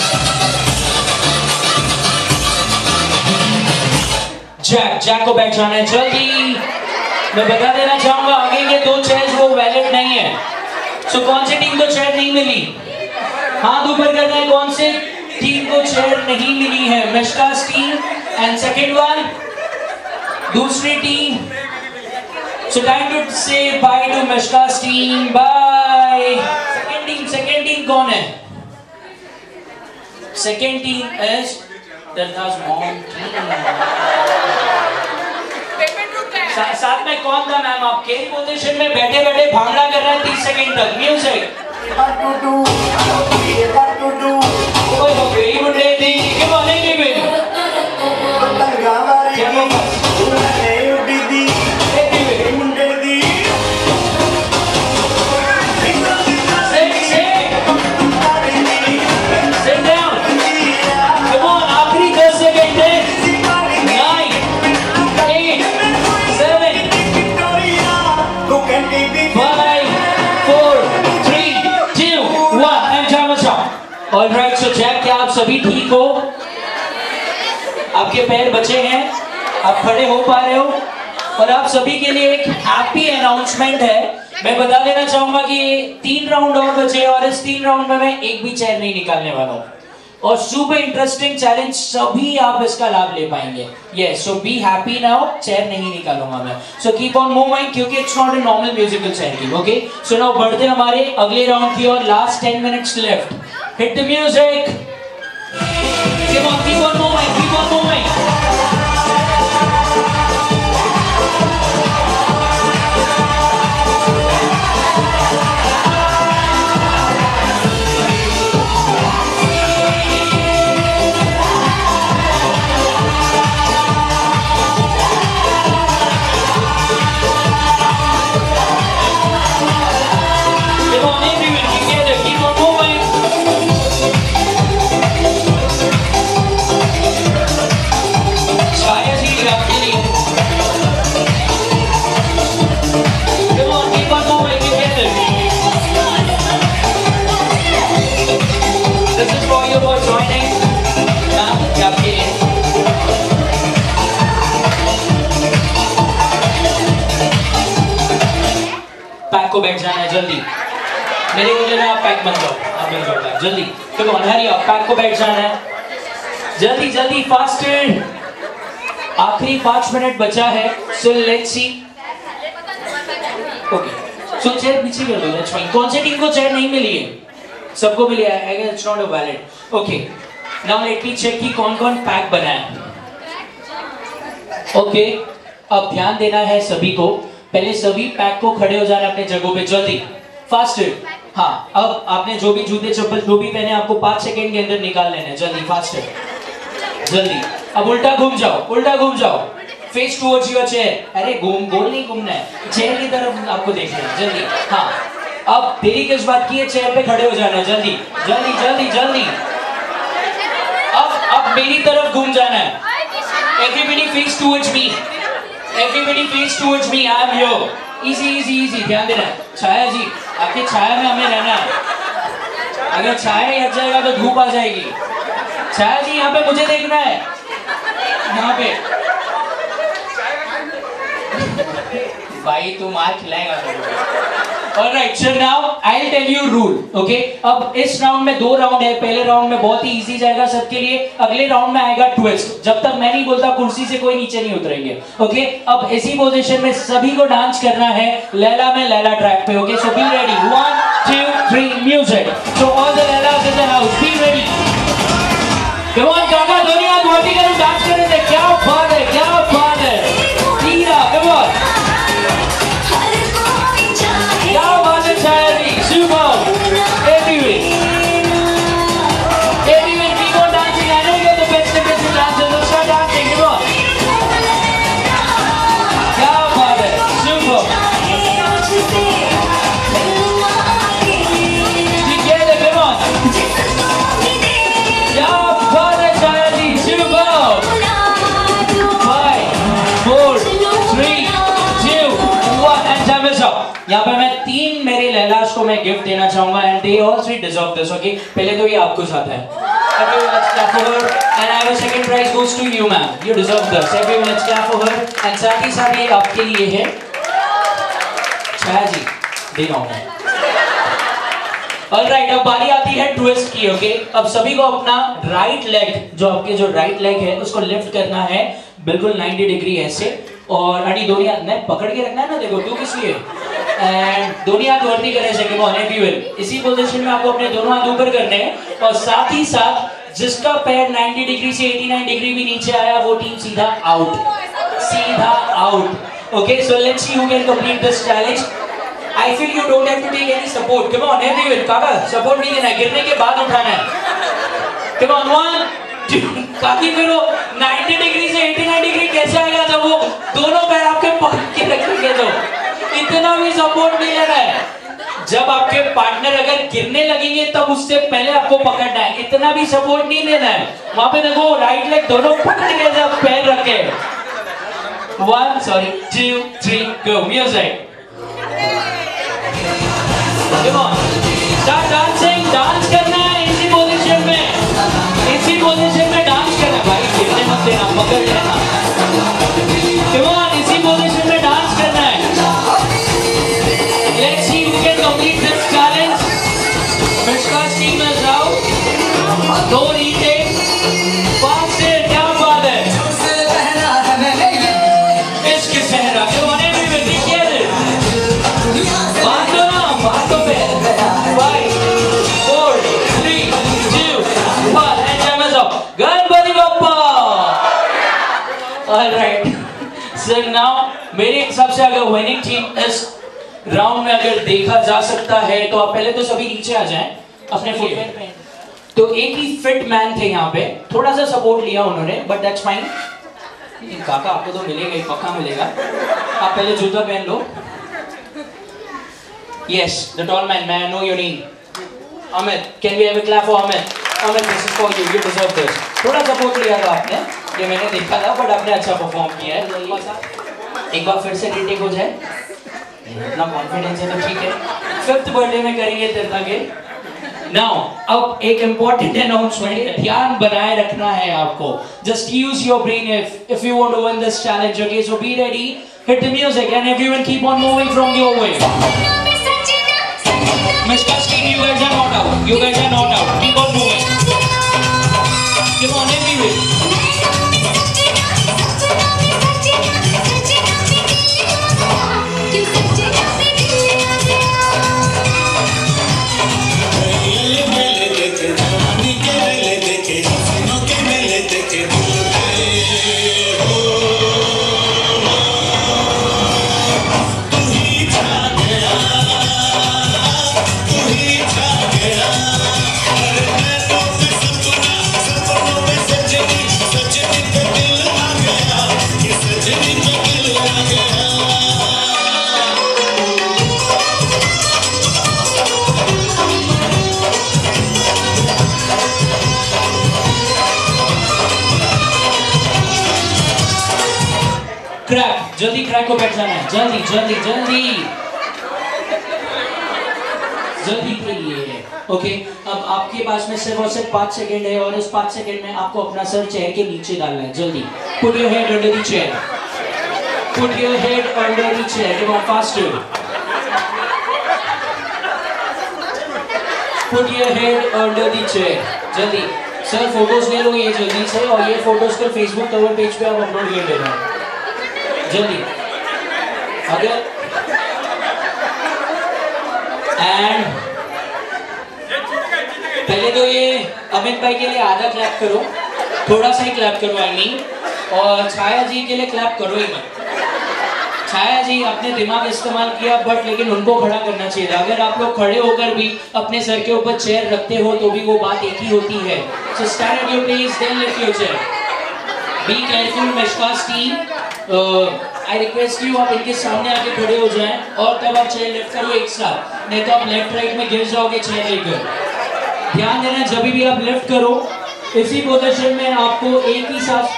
Jack, jack को बैठ जाना है जल्दी। मैं बता देना चाहूंगा आगे के दो चेयर्स वो वैलिड नहीं है। सो so, कौन सी टीम को चेयर नहीं मिली? हाथ ऊपर करना है, कौन से टीम को चेयर नहीं मिली है? Mishka's team and second one दूसरी टीम। So time to say bye to Mishka's team, bye. Second team, second team कौन है? Second team is Teertha's mom. सा, साथ में कौन था मैम आपके? पोजीशन में बैठे बैठे भांगड़ा कर रहा है तीस सेकंड तक। Music. Very good lady, come on everyone. Sit down. Come on, आखिरी दस सेकंड है। Nine, eight, seven, five, four, three, two, one, and time is up. All right, so Jack, क्या आप सभी ठीक हो? आपके पैर बचे हैं, आप खड़े हो पा रहे हो? और आप सभी के लिए एक हैप्पी अनाउंसमेंट है। मैं बता देना चाहूंगा कि तीन राउंड और बचे और इस तीन राउंड में मैं एक भी चेयर नहीं निकालने वाला हूँ और सुपर इंटरेस्टिंग चैलेंज, सभी आप इसका लाभ ले पाएंगे। Yes, so be happy now. Chair नहीं निकालूंगा मैं, सो कीप ऑन मूविंग क्योंकि it's not a normal musical chair game. Okay, so now बढ़ते हमारे अगले राउंड की और। Last ten minutes left. Hit the music. Keep on keep on moving, keep on moving. आपको बैठ जाना है जल्दी। मेरे गले में आप पैक बन जाओ, आप बन जाओ जल्दी। Come on hurry up, pack को बैठ जाना है जल्दी जल्दी, फास्टर। आखिरी पांच मिनट बचा है, so let's see. Okay, so chair पीछे कर दो, लेट्स फाइन। कौन सी टीम को चेयर नहीं मिली है? सबको मिली है, I guess it's not a valid. Okay, now let me check कि कौन कौन पैक बना है। ओके, अब ध्यान देना है सभी को। पहले सभी पैक को खड़े हो जाना अपने जगहों पे जल्दी, फास्टर। हाँ, अब आपने जो भी जूते चप्पल जो भी पहने आपको पांच सेकंड के अंदर निकाल लेना है, जल्दी फास्टर जल्दी। अब उल्टा घूम जाओ, उल्टा घूम जाओ, फेस टुवर्ड्स योर चेयर। अरे घूम गोल नहीं घूमना है, चेयर की तरफ आपको देखना है जल्दी। हाँ, अब देरी किस बात की है, चेयर पे खड़े हो जाना है जल्दी जल्दी जल्दी जल्दी। अब अब मेरी तरफ घूम जाना है, everybody face towards me, everybody face towards me, I am here. Easy easy easy, ध्यान देना। छाया जी, आपकी छाया में हमें रहना है, अगर छाया हट जाएगा तो धूप आ जाएगी। छाया जी यहाँ पे मुझे देखना है, यहाँ पे। भाई तू मार खिलाएगा। Alright, so now I'll tell you rule, okay? अब इस राउंड में दो राउंड है। पहले राउंड में बहुत ही इजी जाएगा सबके लिए, अगले राउंड में आएगा ट्विस्ट। जब तक मैं नहीं बोलता कुर्सी से कोई नीचे नहीं उतरेंगे, ओके? अब इसी पोजीशन में सभी को डांस करना है लैला में लैला ट्रैक पे, okay? So be ready, one two three music. So all the Lailas in the house, be ready. Come on काका, दोनों हाथ वर्टिकल डांस कर रहे थे, क्या बात है, क्या बात है। तीरा, कम ऑन, क्या बात है Chhaya ji, super. Everyone, everyone keep on dancing. I know you're the best and best dancers. So start dancing, come on. क्या बात है, सुपर। Together, come on. क्या बात है Chhaya ji, super. Five, four, three, two, one, and time is up. यहाँ पे मैं तीन मेरे लैलास को मैं गिफ्ट देना चाहूंगा and they all three deserve this, okay? पहले तो ये आपको जाता है, everyone let's clap for her and I have a second prize goes to you ma'am, you deserve this, everyone let's clap for her and साथ ही साथ ये आपके लिए है, छाया जी दे रहा हूँ मैं। ऑलराइट, अब बारी आती है ट्विस्ट की, ओके? अब सभी को अपना राइट लेग, जो आपके जो राइट लेग है उसको लिफ्ट करना है बिल्कुल नाइंटी डिग्री ऐसे, और अड़ी दोनों हाथ नहीं पकड़ के रखना है ना, देखो तू किस लिए, एंड दोनों हाथ वर्ती करने से कम ऑन एवरीवन। इसी पोजीशन में आपको अपने दोनों हाथ ऊपर करने हैं और साथ ही साथ जिसका पैर नाइंटी डिग्री से नवासी डिग्री भी नीचे आया वो टीम सीधा आउट, सीधा out. Okay, so let's see who can complete this challenge. I feel you don't have to take any support, come on everyone. काका सपोर्ट नहीं देना है, गिरने के बाद उठाना है। कम ऑन, वन टू, काकी फिर वो नाइंटी डिग्री से नवासी डिग्री कैसे आएगा जब वो दोनों पैर आपके पकड़ के रखेंगे, तो इतना भी सपोर्ट नहीं लेना है। जब आपके पार्टनर अगर गिरने लगेंगे तब उससे पहले आपको पकड़ना है, इतना भी सपोर्ट नहीं लेना है। वहां पे देखो राइट लेग दोनों पकड़ के जब पैर रखे, one sorry two three go, music. Start dancing, dance करना है इसी पोजीशन में, इसी पोजीशन में डांस करना है। भाई गिरने मत देना, पकड़ लेना। Come on, इसी पोजीशन में डांस करना है। Let's see who can complete this challenge. Mishka's team is out. दो रीटेक, पांच से क्या बात है? इश्क सहरा, come on everyone, together. बात दो ना, बात दो पे। Five, four, three, two, one, and time is up. Ganpati Bappa. All right. So now मेरे हिसाब से अगर विनिंग टीम इस राउंड में अगर देखा जा सकता है तो आप पहले तो सभी नीचे आ जाएं अपने फुटवेयर पहन। तो एक ही फिट मैन थे यहाँ पे, थोड़ा सा सपोर्ट लिया उन्होंने, बट दैट्स फाइन। काका आपको तो मिलेगा ही, पक्का मिलेगा। आप पहले जूता पहन लो। यस, द टॉल मैन, मैं know your name. Amit, can we have a clap for Amit? Amit, this is for you, you deserve this. थोड़ा सपोर्ट लिया था आपने, ये मैंने देखा था, बट आपने अच्छा परफॉर्म किया है। एक बार फिर से रीटेक हो जाए, इतना कॉन्फिडेंस है तो ठीक है। फिफ्थ बर्थडे में करेंगे तीर्था के। नाउ अब एक इंपॉर्टेंट अनाउंसमेंट है, ध्यान बनाए रखना है आपको। Just use your brain if if you want to win this challenge, okay? So be ready, hit the music and everyone keep on moving from your way. Mister Steve, you guys are not out. You guys are not out. Keep on moving. Come on, everywhere. Crack, जल्दी crack को बैठ जाना है, जल्दी जल्दी जल्दी जल्दी करिए। ओके, अब आपके पास में सिर्फ और सिर्फ पाँच सेकंड है और इस पाँच सेकंड में आपको अपना सर चेयर के नीचे डालना है। जल्दी put your head under the chair, put your head under the chair, come on faster, put your head under the chair, जल्दी। सर फोटोज ले लो ये जल्दी से, और ये फोटोज कर फेसबुक कवर पेज पे आप अपलोड कर देना जल्दी। अगर एंड पहले तो ये अमित भाई के लिए आधा क्लैप करो, थोड़ा सा ही क्लैप करो आई मीन, और छाया जी के लिए क्लैप करो ही मत। छाया जी आपने दिमाग इस्तेमाल किया बट लेकिन उनको खड़ा करना चाहिए था। अगर आप लोग खड़े होकर भी अपने सर के ऊपर चेयर रखते हो तो भी वो बात एक ही होती है। So stand at your place, then lift your chair. Be careful Mishka's team, I request you आप इनके सामने आके खड़े हो जाएं और तब आप चेयर लिफ्ट करो एक साथ, नहीं तो आप लेफ्ट राइट में गिर जाओगे चेयर लेकर। ध्यान देना जब भी आप लिफ्ट करो इसी पोजीशन में आपको एक ही साथ,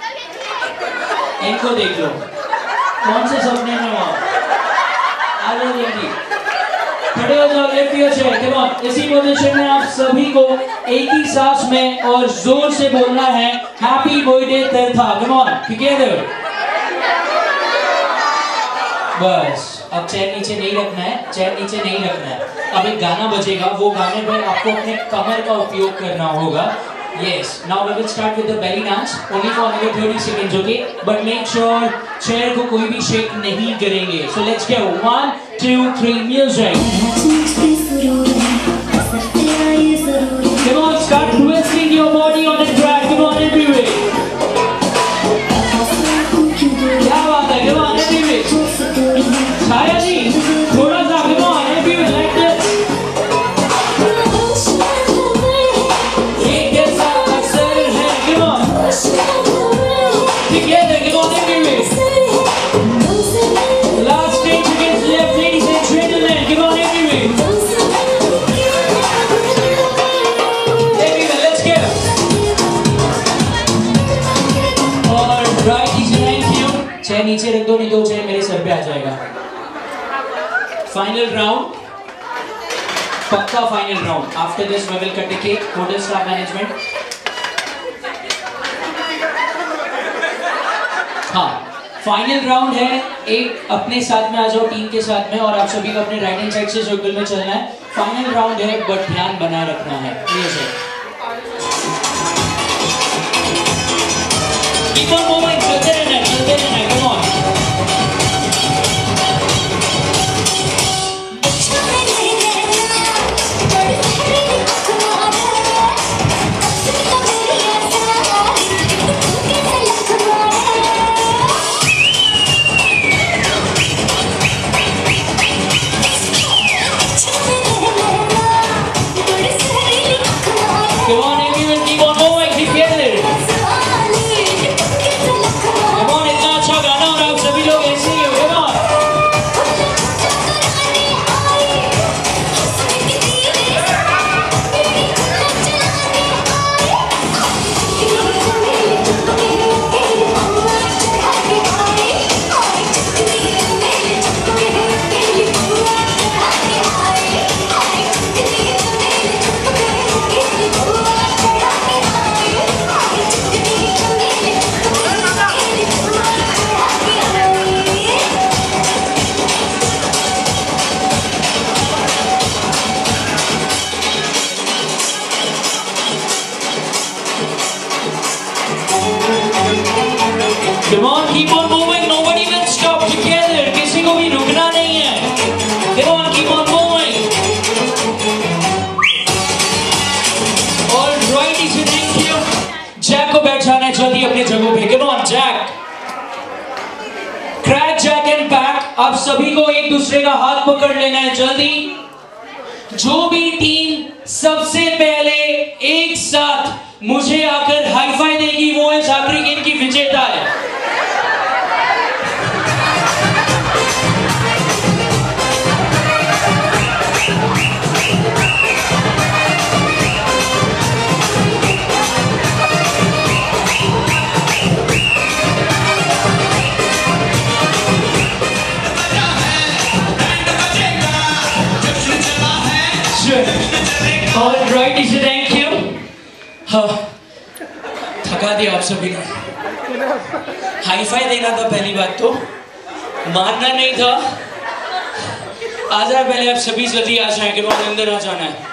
इनको देख लो कौन से सपने में हो, आ जाओ जल्दी खड़े हो जाओ, lift your chair, come on. इसी पोजीशन में आप सभी को एक ही सांस में और जोर से बोलना है happy birthday Teertha, come on together. बस अब चेयर नीचे नहीं रखना है, चेयर नीचे नहीं रखना है। अब एक गाना बजेगा, वो गाने पर आपको अपने कमर का उपयोग करना होगा। Yes, now we will start with the belly dance only for another thirty seconds, okay? But make sure chair को कोई भी shake नहीं करेंगे. So let's go. One, two, three, music. Come on, start twisting your body on the track. Come on, everywhere. क्या बात है? Come on, everywhere. छाया जी, थोड़ा सा come on, everywhere like this. Together, come on everywhere. Last stage against left, ladies and gentlemen, come on everywhere. Everywhere, let's go. Alright, easy, thank you. Chair नीचे रख दो, नहीं तो चेयर मेरे sir पे आ जाएगा। Final round. पक्का final round. After this, we will cut the cake. Hotel staff management. हाँ, फाइनल राउंड है। एक अपने साथ में आ जाओ टीम के साथ में, और आप सभी को अपने राइट हैंड साइड से सर्कल में चलना है। फाइनल राउंड है बट ध्यान बनाए रखना है। Keep on moving, चलते रहना है, चलते रहना है, come on. Come on everyone, keep on moving together. Come on, keep on going. All right, जी, thank you. जैक को बैठ जाना है जल्दी अपनी जगहों पे. Come on, jack. Crack, jack and pack. आप सभी को एक दूसरे का हाथ पकड़ लेना है जल्दी. जो भी टीम सबसे पहले एक साथ मुझे आकर हाई फाई देगी वो इस आखिरी गेम की विजेता है. All right, is it thank you? हाँ, थका दिया आप सभी ने. हाई फाई देना था पहली बात तो, मारना नहीं था. आ जाए पहले आप सभी जल्दी आ जाएं, कि अंदर आ जाना है.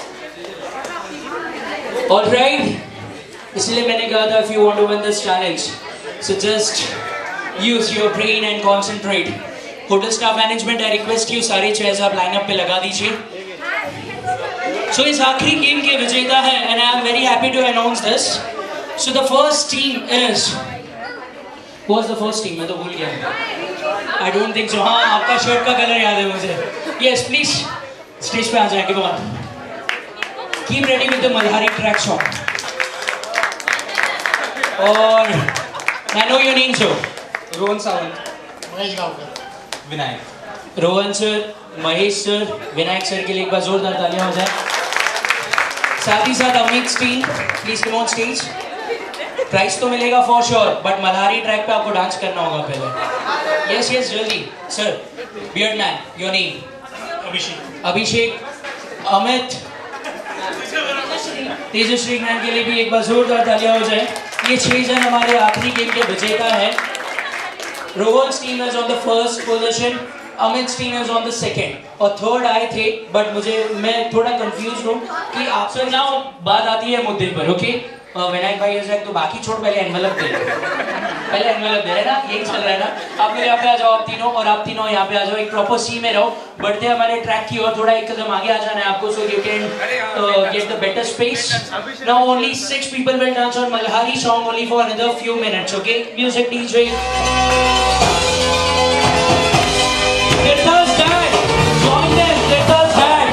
All right, इसलिए मैंने कहा था if you want to win this challenge, so just use your brain and concentrate. Hotel staff management, I request you सारी चेयर्स आप लाइनअप पे लगा दीजिए. So इस आखिरी गेम के विजेता है and I am very happy to announce this. So the first team is. Who was the first team? मैं तो भूल गया. I don't think so. हाँ, आपका शर्ट का कलर याद है मुझे. Yes, please. स्टेज पे आ जाएंगे बहुत. Keep ready with the Malhari track song. और I know your name sir. Rohan Sawant, Mahesh Gaokar, Vinayak. Rohan sir, Mahesh sir, Vinayak sir के लिए एक बार जोरदार तालियां हो जाए. साथ ही साथ Amit team, please come on stage. Prize तो मिलेगा for sure, but Malhari track पे आपको डांस करना होगा पहले. यस यस जल्दी. Sir, beard man, your name? Abhishek. Abhishek, Amit, Tejashri man के लिए भी एक बार जोरदार तालियां हो जाए. ये छह जन हमारे आखिरी गेम के विजेता है. Rohan team is on the first position, Amit team is on the second और थर्ड आए थे. बट मुझे मैं थोड़ा कंफ्यूज हूँ कि आपसे ना बात आती है मुद्दे पर. ओके, विनायक भाई इज तो बाकी छोड़, पहले एनवेलप दे. पहले एनवेलप दे रहे ना, यही चल रहा है ना. आप मेरे यहाँ पे आ जाओ, आप तीनों, और आप तीनों यहाँ पे आ जाओ. एक प्रॉपर सी में रहो. बढ़ते हमारे ट्रैक की और थोड़ा एक कदम आगे आ जाना है आपको, so you can get the better space. Now only six people will dance on Malhari song only for another few minutes. Okay, music DJ. Teertha's dad, join them. Teertha's dad.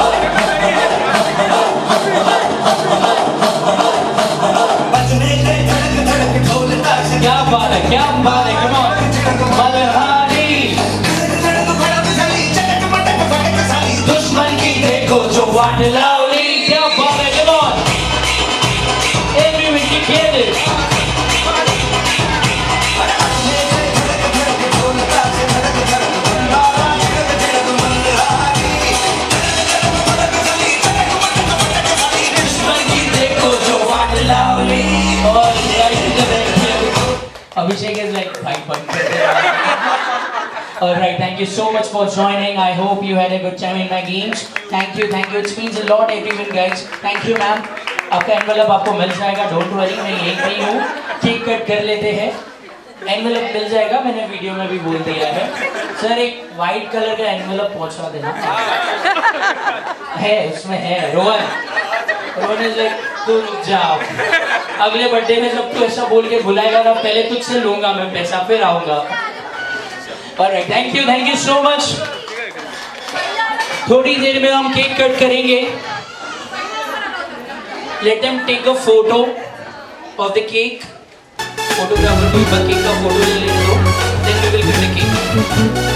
क्या बात है, क्या बात है. Come on, Malhari. दुश्मन की देखो जो वाट लावली. क्या बात है. Come on, everyone together. Abhishek is like five point. All right, thank you so much for joining. I hope you had a good time in my games. Thank you, thank you. It means a lot, everyone, guys. Thank you, ma'am. आपका envelope आपको मिल जाएगा. Don't worry, मैं यहीं पे हूँ. Cake cut कर लेते हैं. एनवेलप मिल जाएगा, मैंने वीडियो में भी बोल दिया है. सर, एक वाइट कलर का एनवेलप पहुँचा देना. है, उसमें है. रोहन, रोहन इज लाइक तू रुक जाओ. अगले बर्थडे में जब तू ऐसा बोल के बुलाएगा ना, पहले तुझसे लूंगा मैं पैसा, फिर आऊंगा. Alright, thank you, thank you so much. थोड़ी देर में हम केक कट करेंगे. Let them take a photo of the cake. Photographer को एक केक का फोटो ले लेने दो. Then we will cut the cake.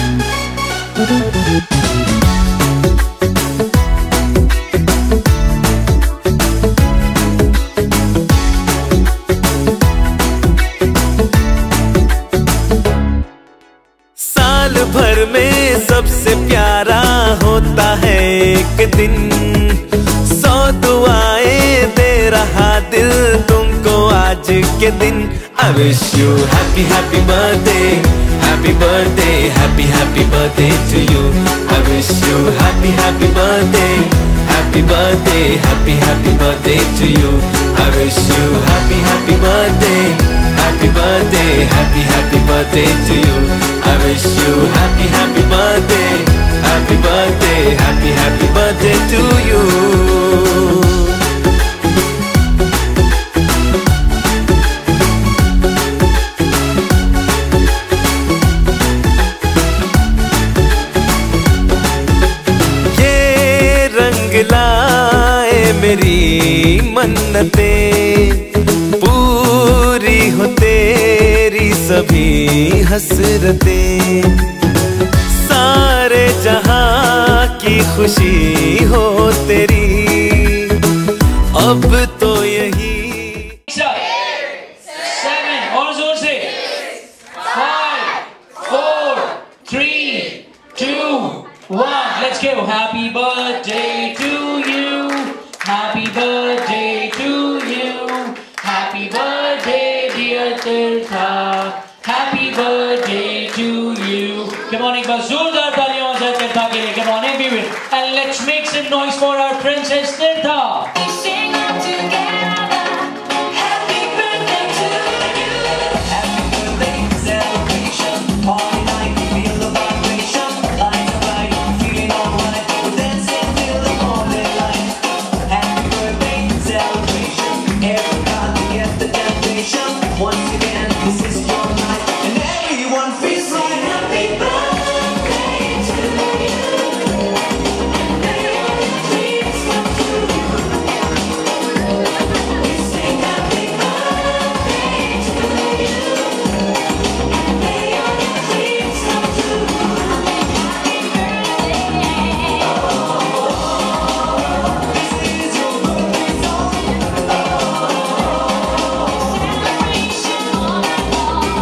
भर में सबसे प्यारा होता है एक दिन. सौ दुआएं दे रहा दिल तुमको आज के दिन. I wish you happy happy birthday, happy birthday, happy happy birthday to you. I wish you happy happy birthday, happy birthday, happy happy birthday to you. I wish you happy happy birthday, happy birthday, happy happy birthday to you. I wish you happy happy birthday, happy birthday, happy happy birthday to you. ये रंग लाए मेरी मन्नतें, पूरी हो तेरी सभी हसरतें, सारे जहां की खुशी हो तेरी, अब तो यही। सेवन और जोर से, five four three two one, let's go. Happy birthday to you, happy birthday to you, happy birthday dear Teertha, happy birthday to you. Come on, एक बार जोरदार तालियां हो जाए तीर्था के लिए। Come on everyone, and let's make some noise for our princess Teertha. Sing out together. Happy birthday to you. Happy birthday celebration, party night, feel the vibration, lights are bright, feeling alright, we're dancing till the morning light. Happy birthday celebration, everybody get the temptation. Once again, this is your night, and everyone feels like happy birthday to you. May all your dreams come true. We sing happy birthday to you. May all your dreams come true. Happy birthday. This is your birthday song. Celebration all night long.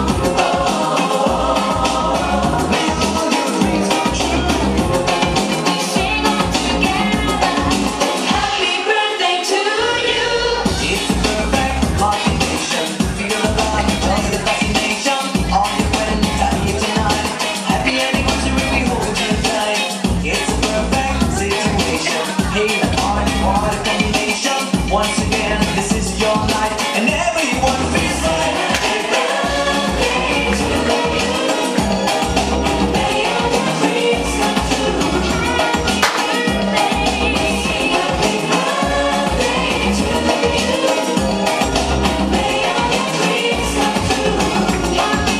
May all your dreams come true. We sing all together. Happy birthday to you. It's a perfect combination. Feel the vibe, join the fascination. All your friends are here tonight. Happy anniversary, we hold you tight. It's a perfect situation. Hey, the party, what a combination. Once again, this is your night, and everyone feels like happy birthday to you. May all your dreams come true. Happy birthday to you. May all your dreams come true. Happy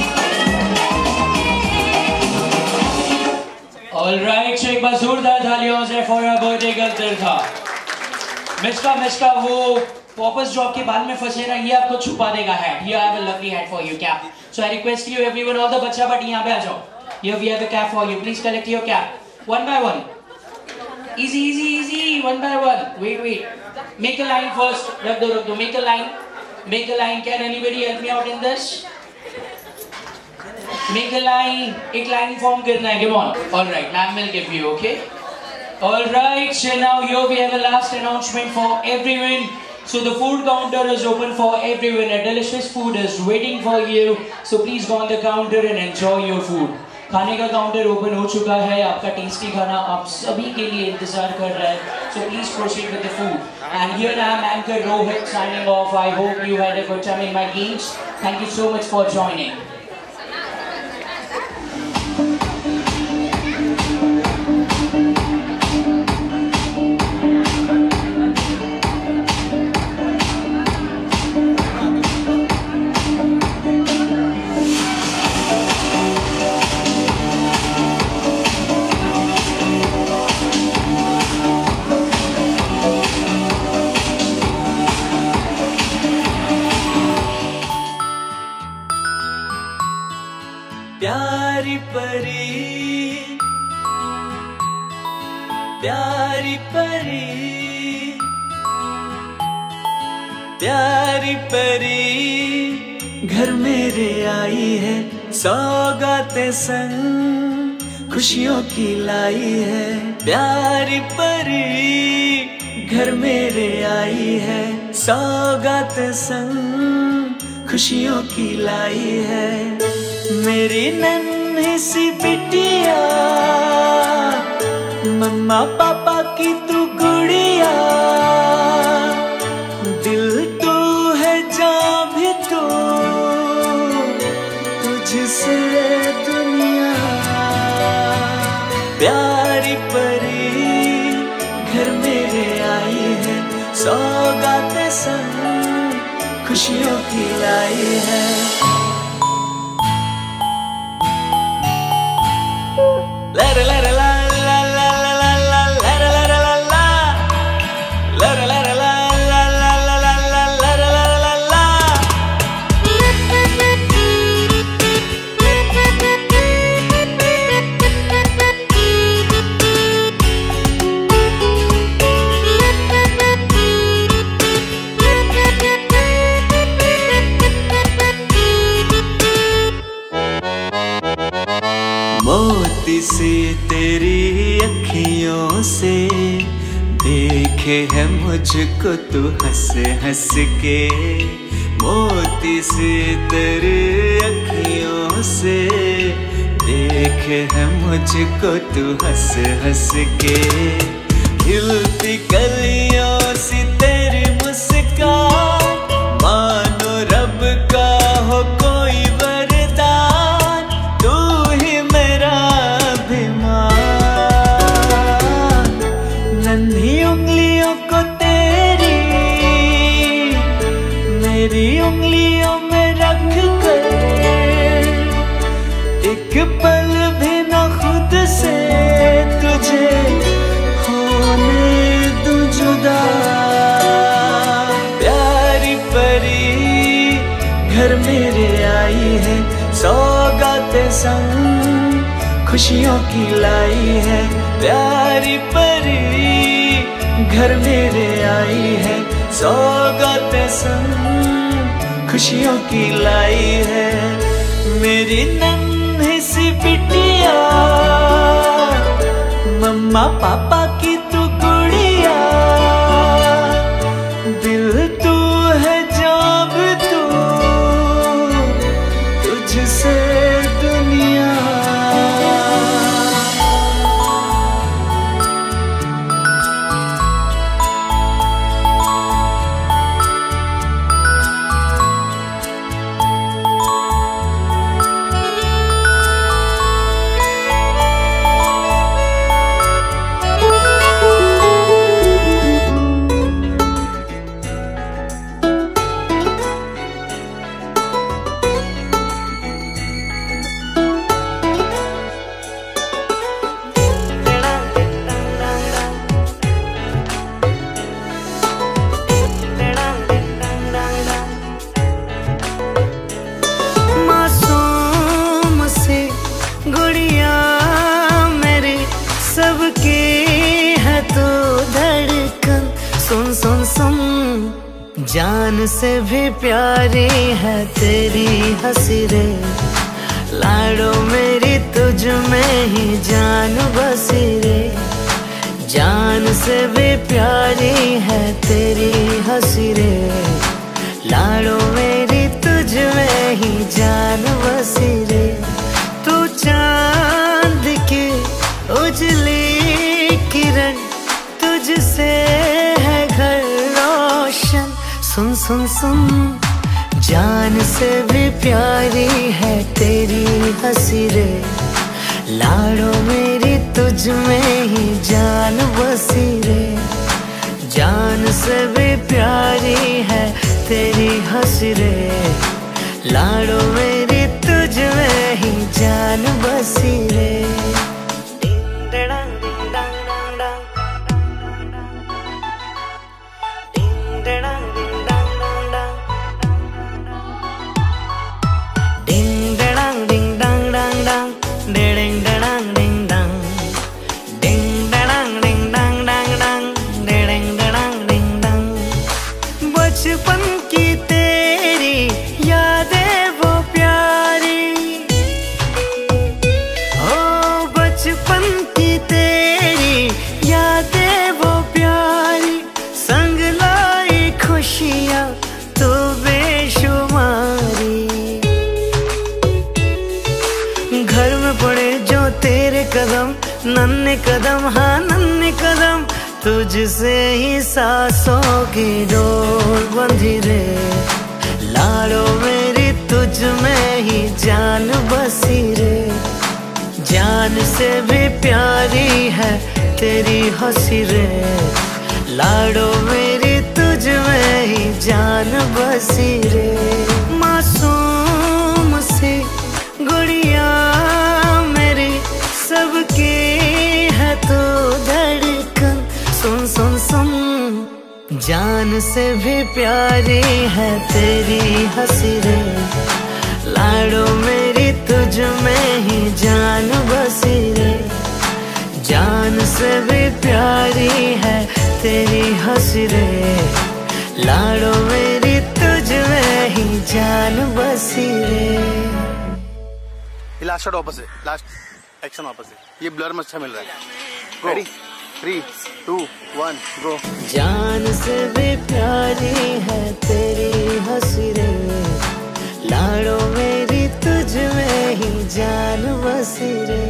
birthday. All right, so एक बार जोरदार तालियां हो जाए for our birthday girl Teertha. Miska Miska वो poppers जो आपके बाल में फंसे ना, ये आपको छुपा देगा hat. Here I have a lovely hat for you, cap. So I request you everyone, all the बच्चा बट यहाँ पे आ जाओ. Here we have a cap for you. Please collect your cap. One by one. Easy, easy, easy. One by one. Wait, wait. Make a line first. रख दो, रख दो. Make a line. Make a line. Can anybody help me out in this? Make a line. एक line form करना है. Come on. All right. Ma'am will give you. Okay. All right. So now here we have a last announcement for everyone. So the food counter is open for everyone. A delicious food is waiting for you. So please go on the counter and enjoy your food. खाने का counter open हो चुका है. आपका tasty खाना आप सभी के लिए इंतजार कर रहा है. So please proceed with the food. And here I am, anchor Rohit, signing off. I hope you had a good time in my games. Thank you so much for joining. प्यारी परी, प्यारी परी, प्यारी परी घर मेरे आई है, सौगातें संग खुशियों की लाई है. प्यारी परी घर मेरे आई है, सौगातें संग खुशियों की लाई है. मेरी नन्ही सी बिटिया, मम्मा पापा की तू गुड़िया, दिल तू है जहाँ भी तू, तुझसे दुनिया. प्यारी परी घर मेरे आई है, सौगात संग खुशियों की लाई है। ला ला ला ला ला ला ला ला ला ला ला ला ला ला ला ला ला ला मोती सी तेरी अखियों से देखे है मुझको तू हंस हंस के, मोती सी तेरी अखियों से देखे है मुझको तू हंस हंस के। खिलती कलियों सी तेरी मुस्कान, मानो रब का हो कोई वरदान, तू ही मेरा अभिमान। नन्ही उंगलियों को तेरी मेरी उंगलियों में रख कर, एक पल भी न खुद से तुझे होने दूं जुदा। प्यारी परी घर मेरे आई है, सौगात संग खुशियों की लाई है। प्यारी परी घर मेरे आई है, सौगात संग खुशियों की लाई है। मेरी नन्ही सी बिटिया, मम्मा पापा की तू गुड़िया, दिल तू है जब तू तुझसे दुनिया। गुड़िया मेरी सबकी है तू धड़कन, सुन सुन सुन जान से भी प्यारी है तेरी हंसी रे। लाडो मेरी तुझ में ही जान बसी रे, जान से भी प्यारी है तेरी हंसी रे। लाडो मेरी तुझ में ही जान बसी रे। तू चांद की उजली किरण, तुझसे है घर रोशन, सुन सुन सुन जान से भी प्यारी है तेरी हंसी रे। लाडो मेरी तुझ में ही जान बसी रे, जान से भी प्यारी है तेरी हंसी रे। लाडो मेरी तुझ में ही जान बसी रे। बचपन की तेरी यादें वो प्यारी, ओ बचपन की तेरी यादें वो प्यारी, संग लाई खुशियाँ तो बेशुमारी। घर में पड़े जो तेरे कदम, नन्हे कदम हाँ नन्हे कदम, तुझसे ही सांसों की डोर बंधी रे। लाडो मेरी तुझ में ही जान बसी रे, जान से भी प्यारी है तेरी हंसी रे, लाडो मेरी तुझ में ही जान बसी रे। मासूम सी गुड़िया मेरी सबकी है तो धड़कन, सुन सुन सुन जान से भी प्यारी है तेरी हंसी रे, लाडो मेरी तुझ में ही जान बसी रे। जान से भी प्यारी है तेरी हंसी रे, लाडो मेरी तुझ में ही जान बसी रे। लास्ट शॉट वापस है, लास्ट एक्शन वापस है, ये ब्लर में अच्छा मिल रहा है। Ready three two one go. जान से भी प्यारी है तेरी हंसी रे, लाडो मेरी तुझ में ही जान बसी रे।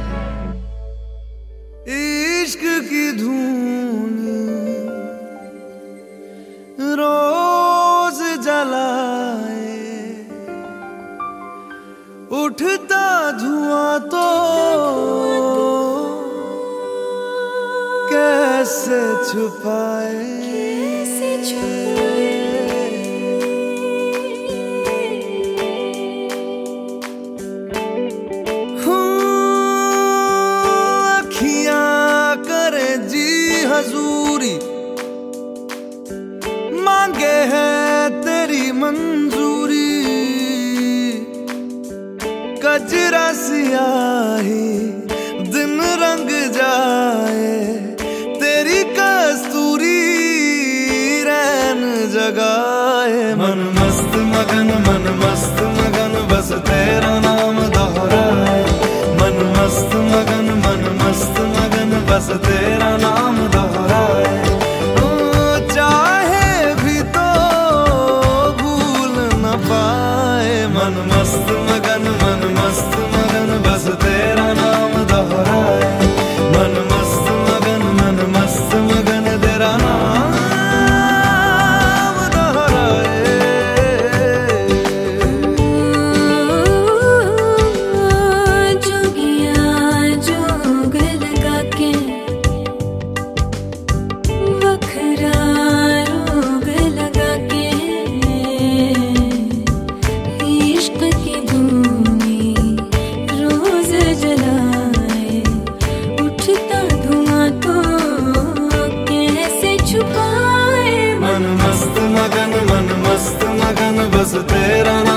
इश्क की धून रोज जलाए, उठता धुआं तो कैसे छुपाए, कैसे छुपाए। हजूरी मांगे है तेरी मंजूरी, कजरा सियाही दिन रंग जाए, तेरी कस्तूरी रैन जगाए। मन मस्त मगन मन मस्त मगन बस तेरा नाम दोहराए, मन मस्त मगन मन मस्त मगन बस तेरा नाम दोहराए। चाहे भी तो भूल न पाए, मन मस्त मगन मन मस्त मगन बस तेरा नाम दोहराए, मन मस्त मगन मन मस्त मगन तेरा नाम बस तेरा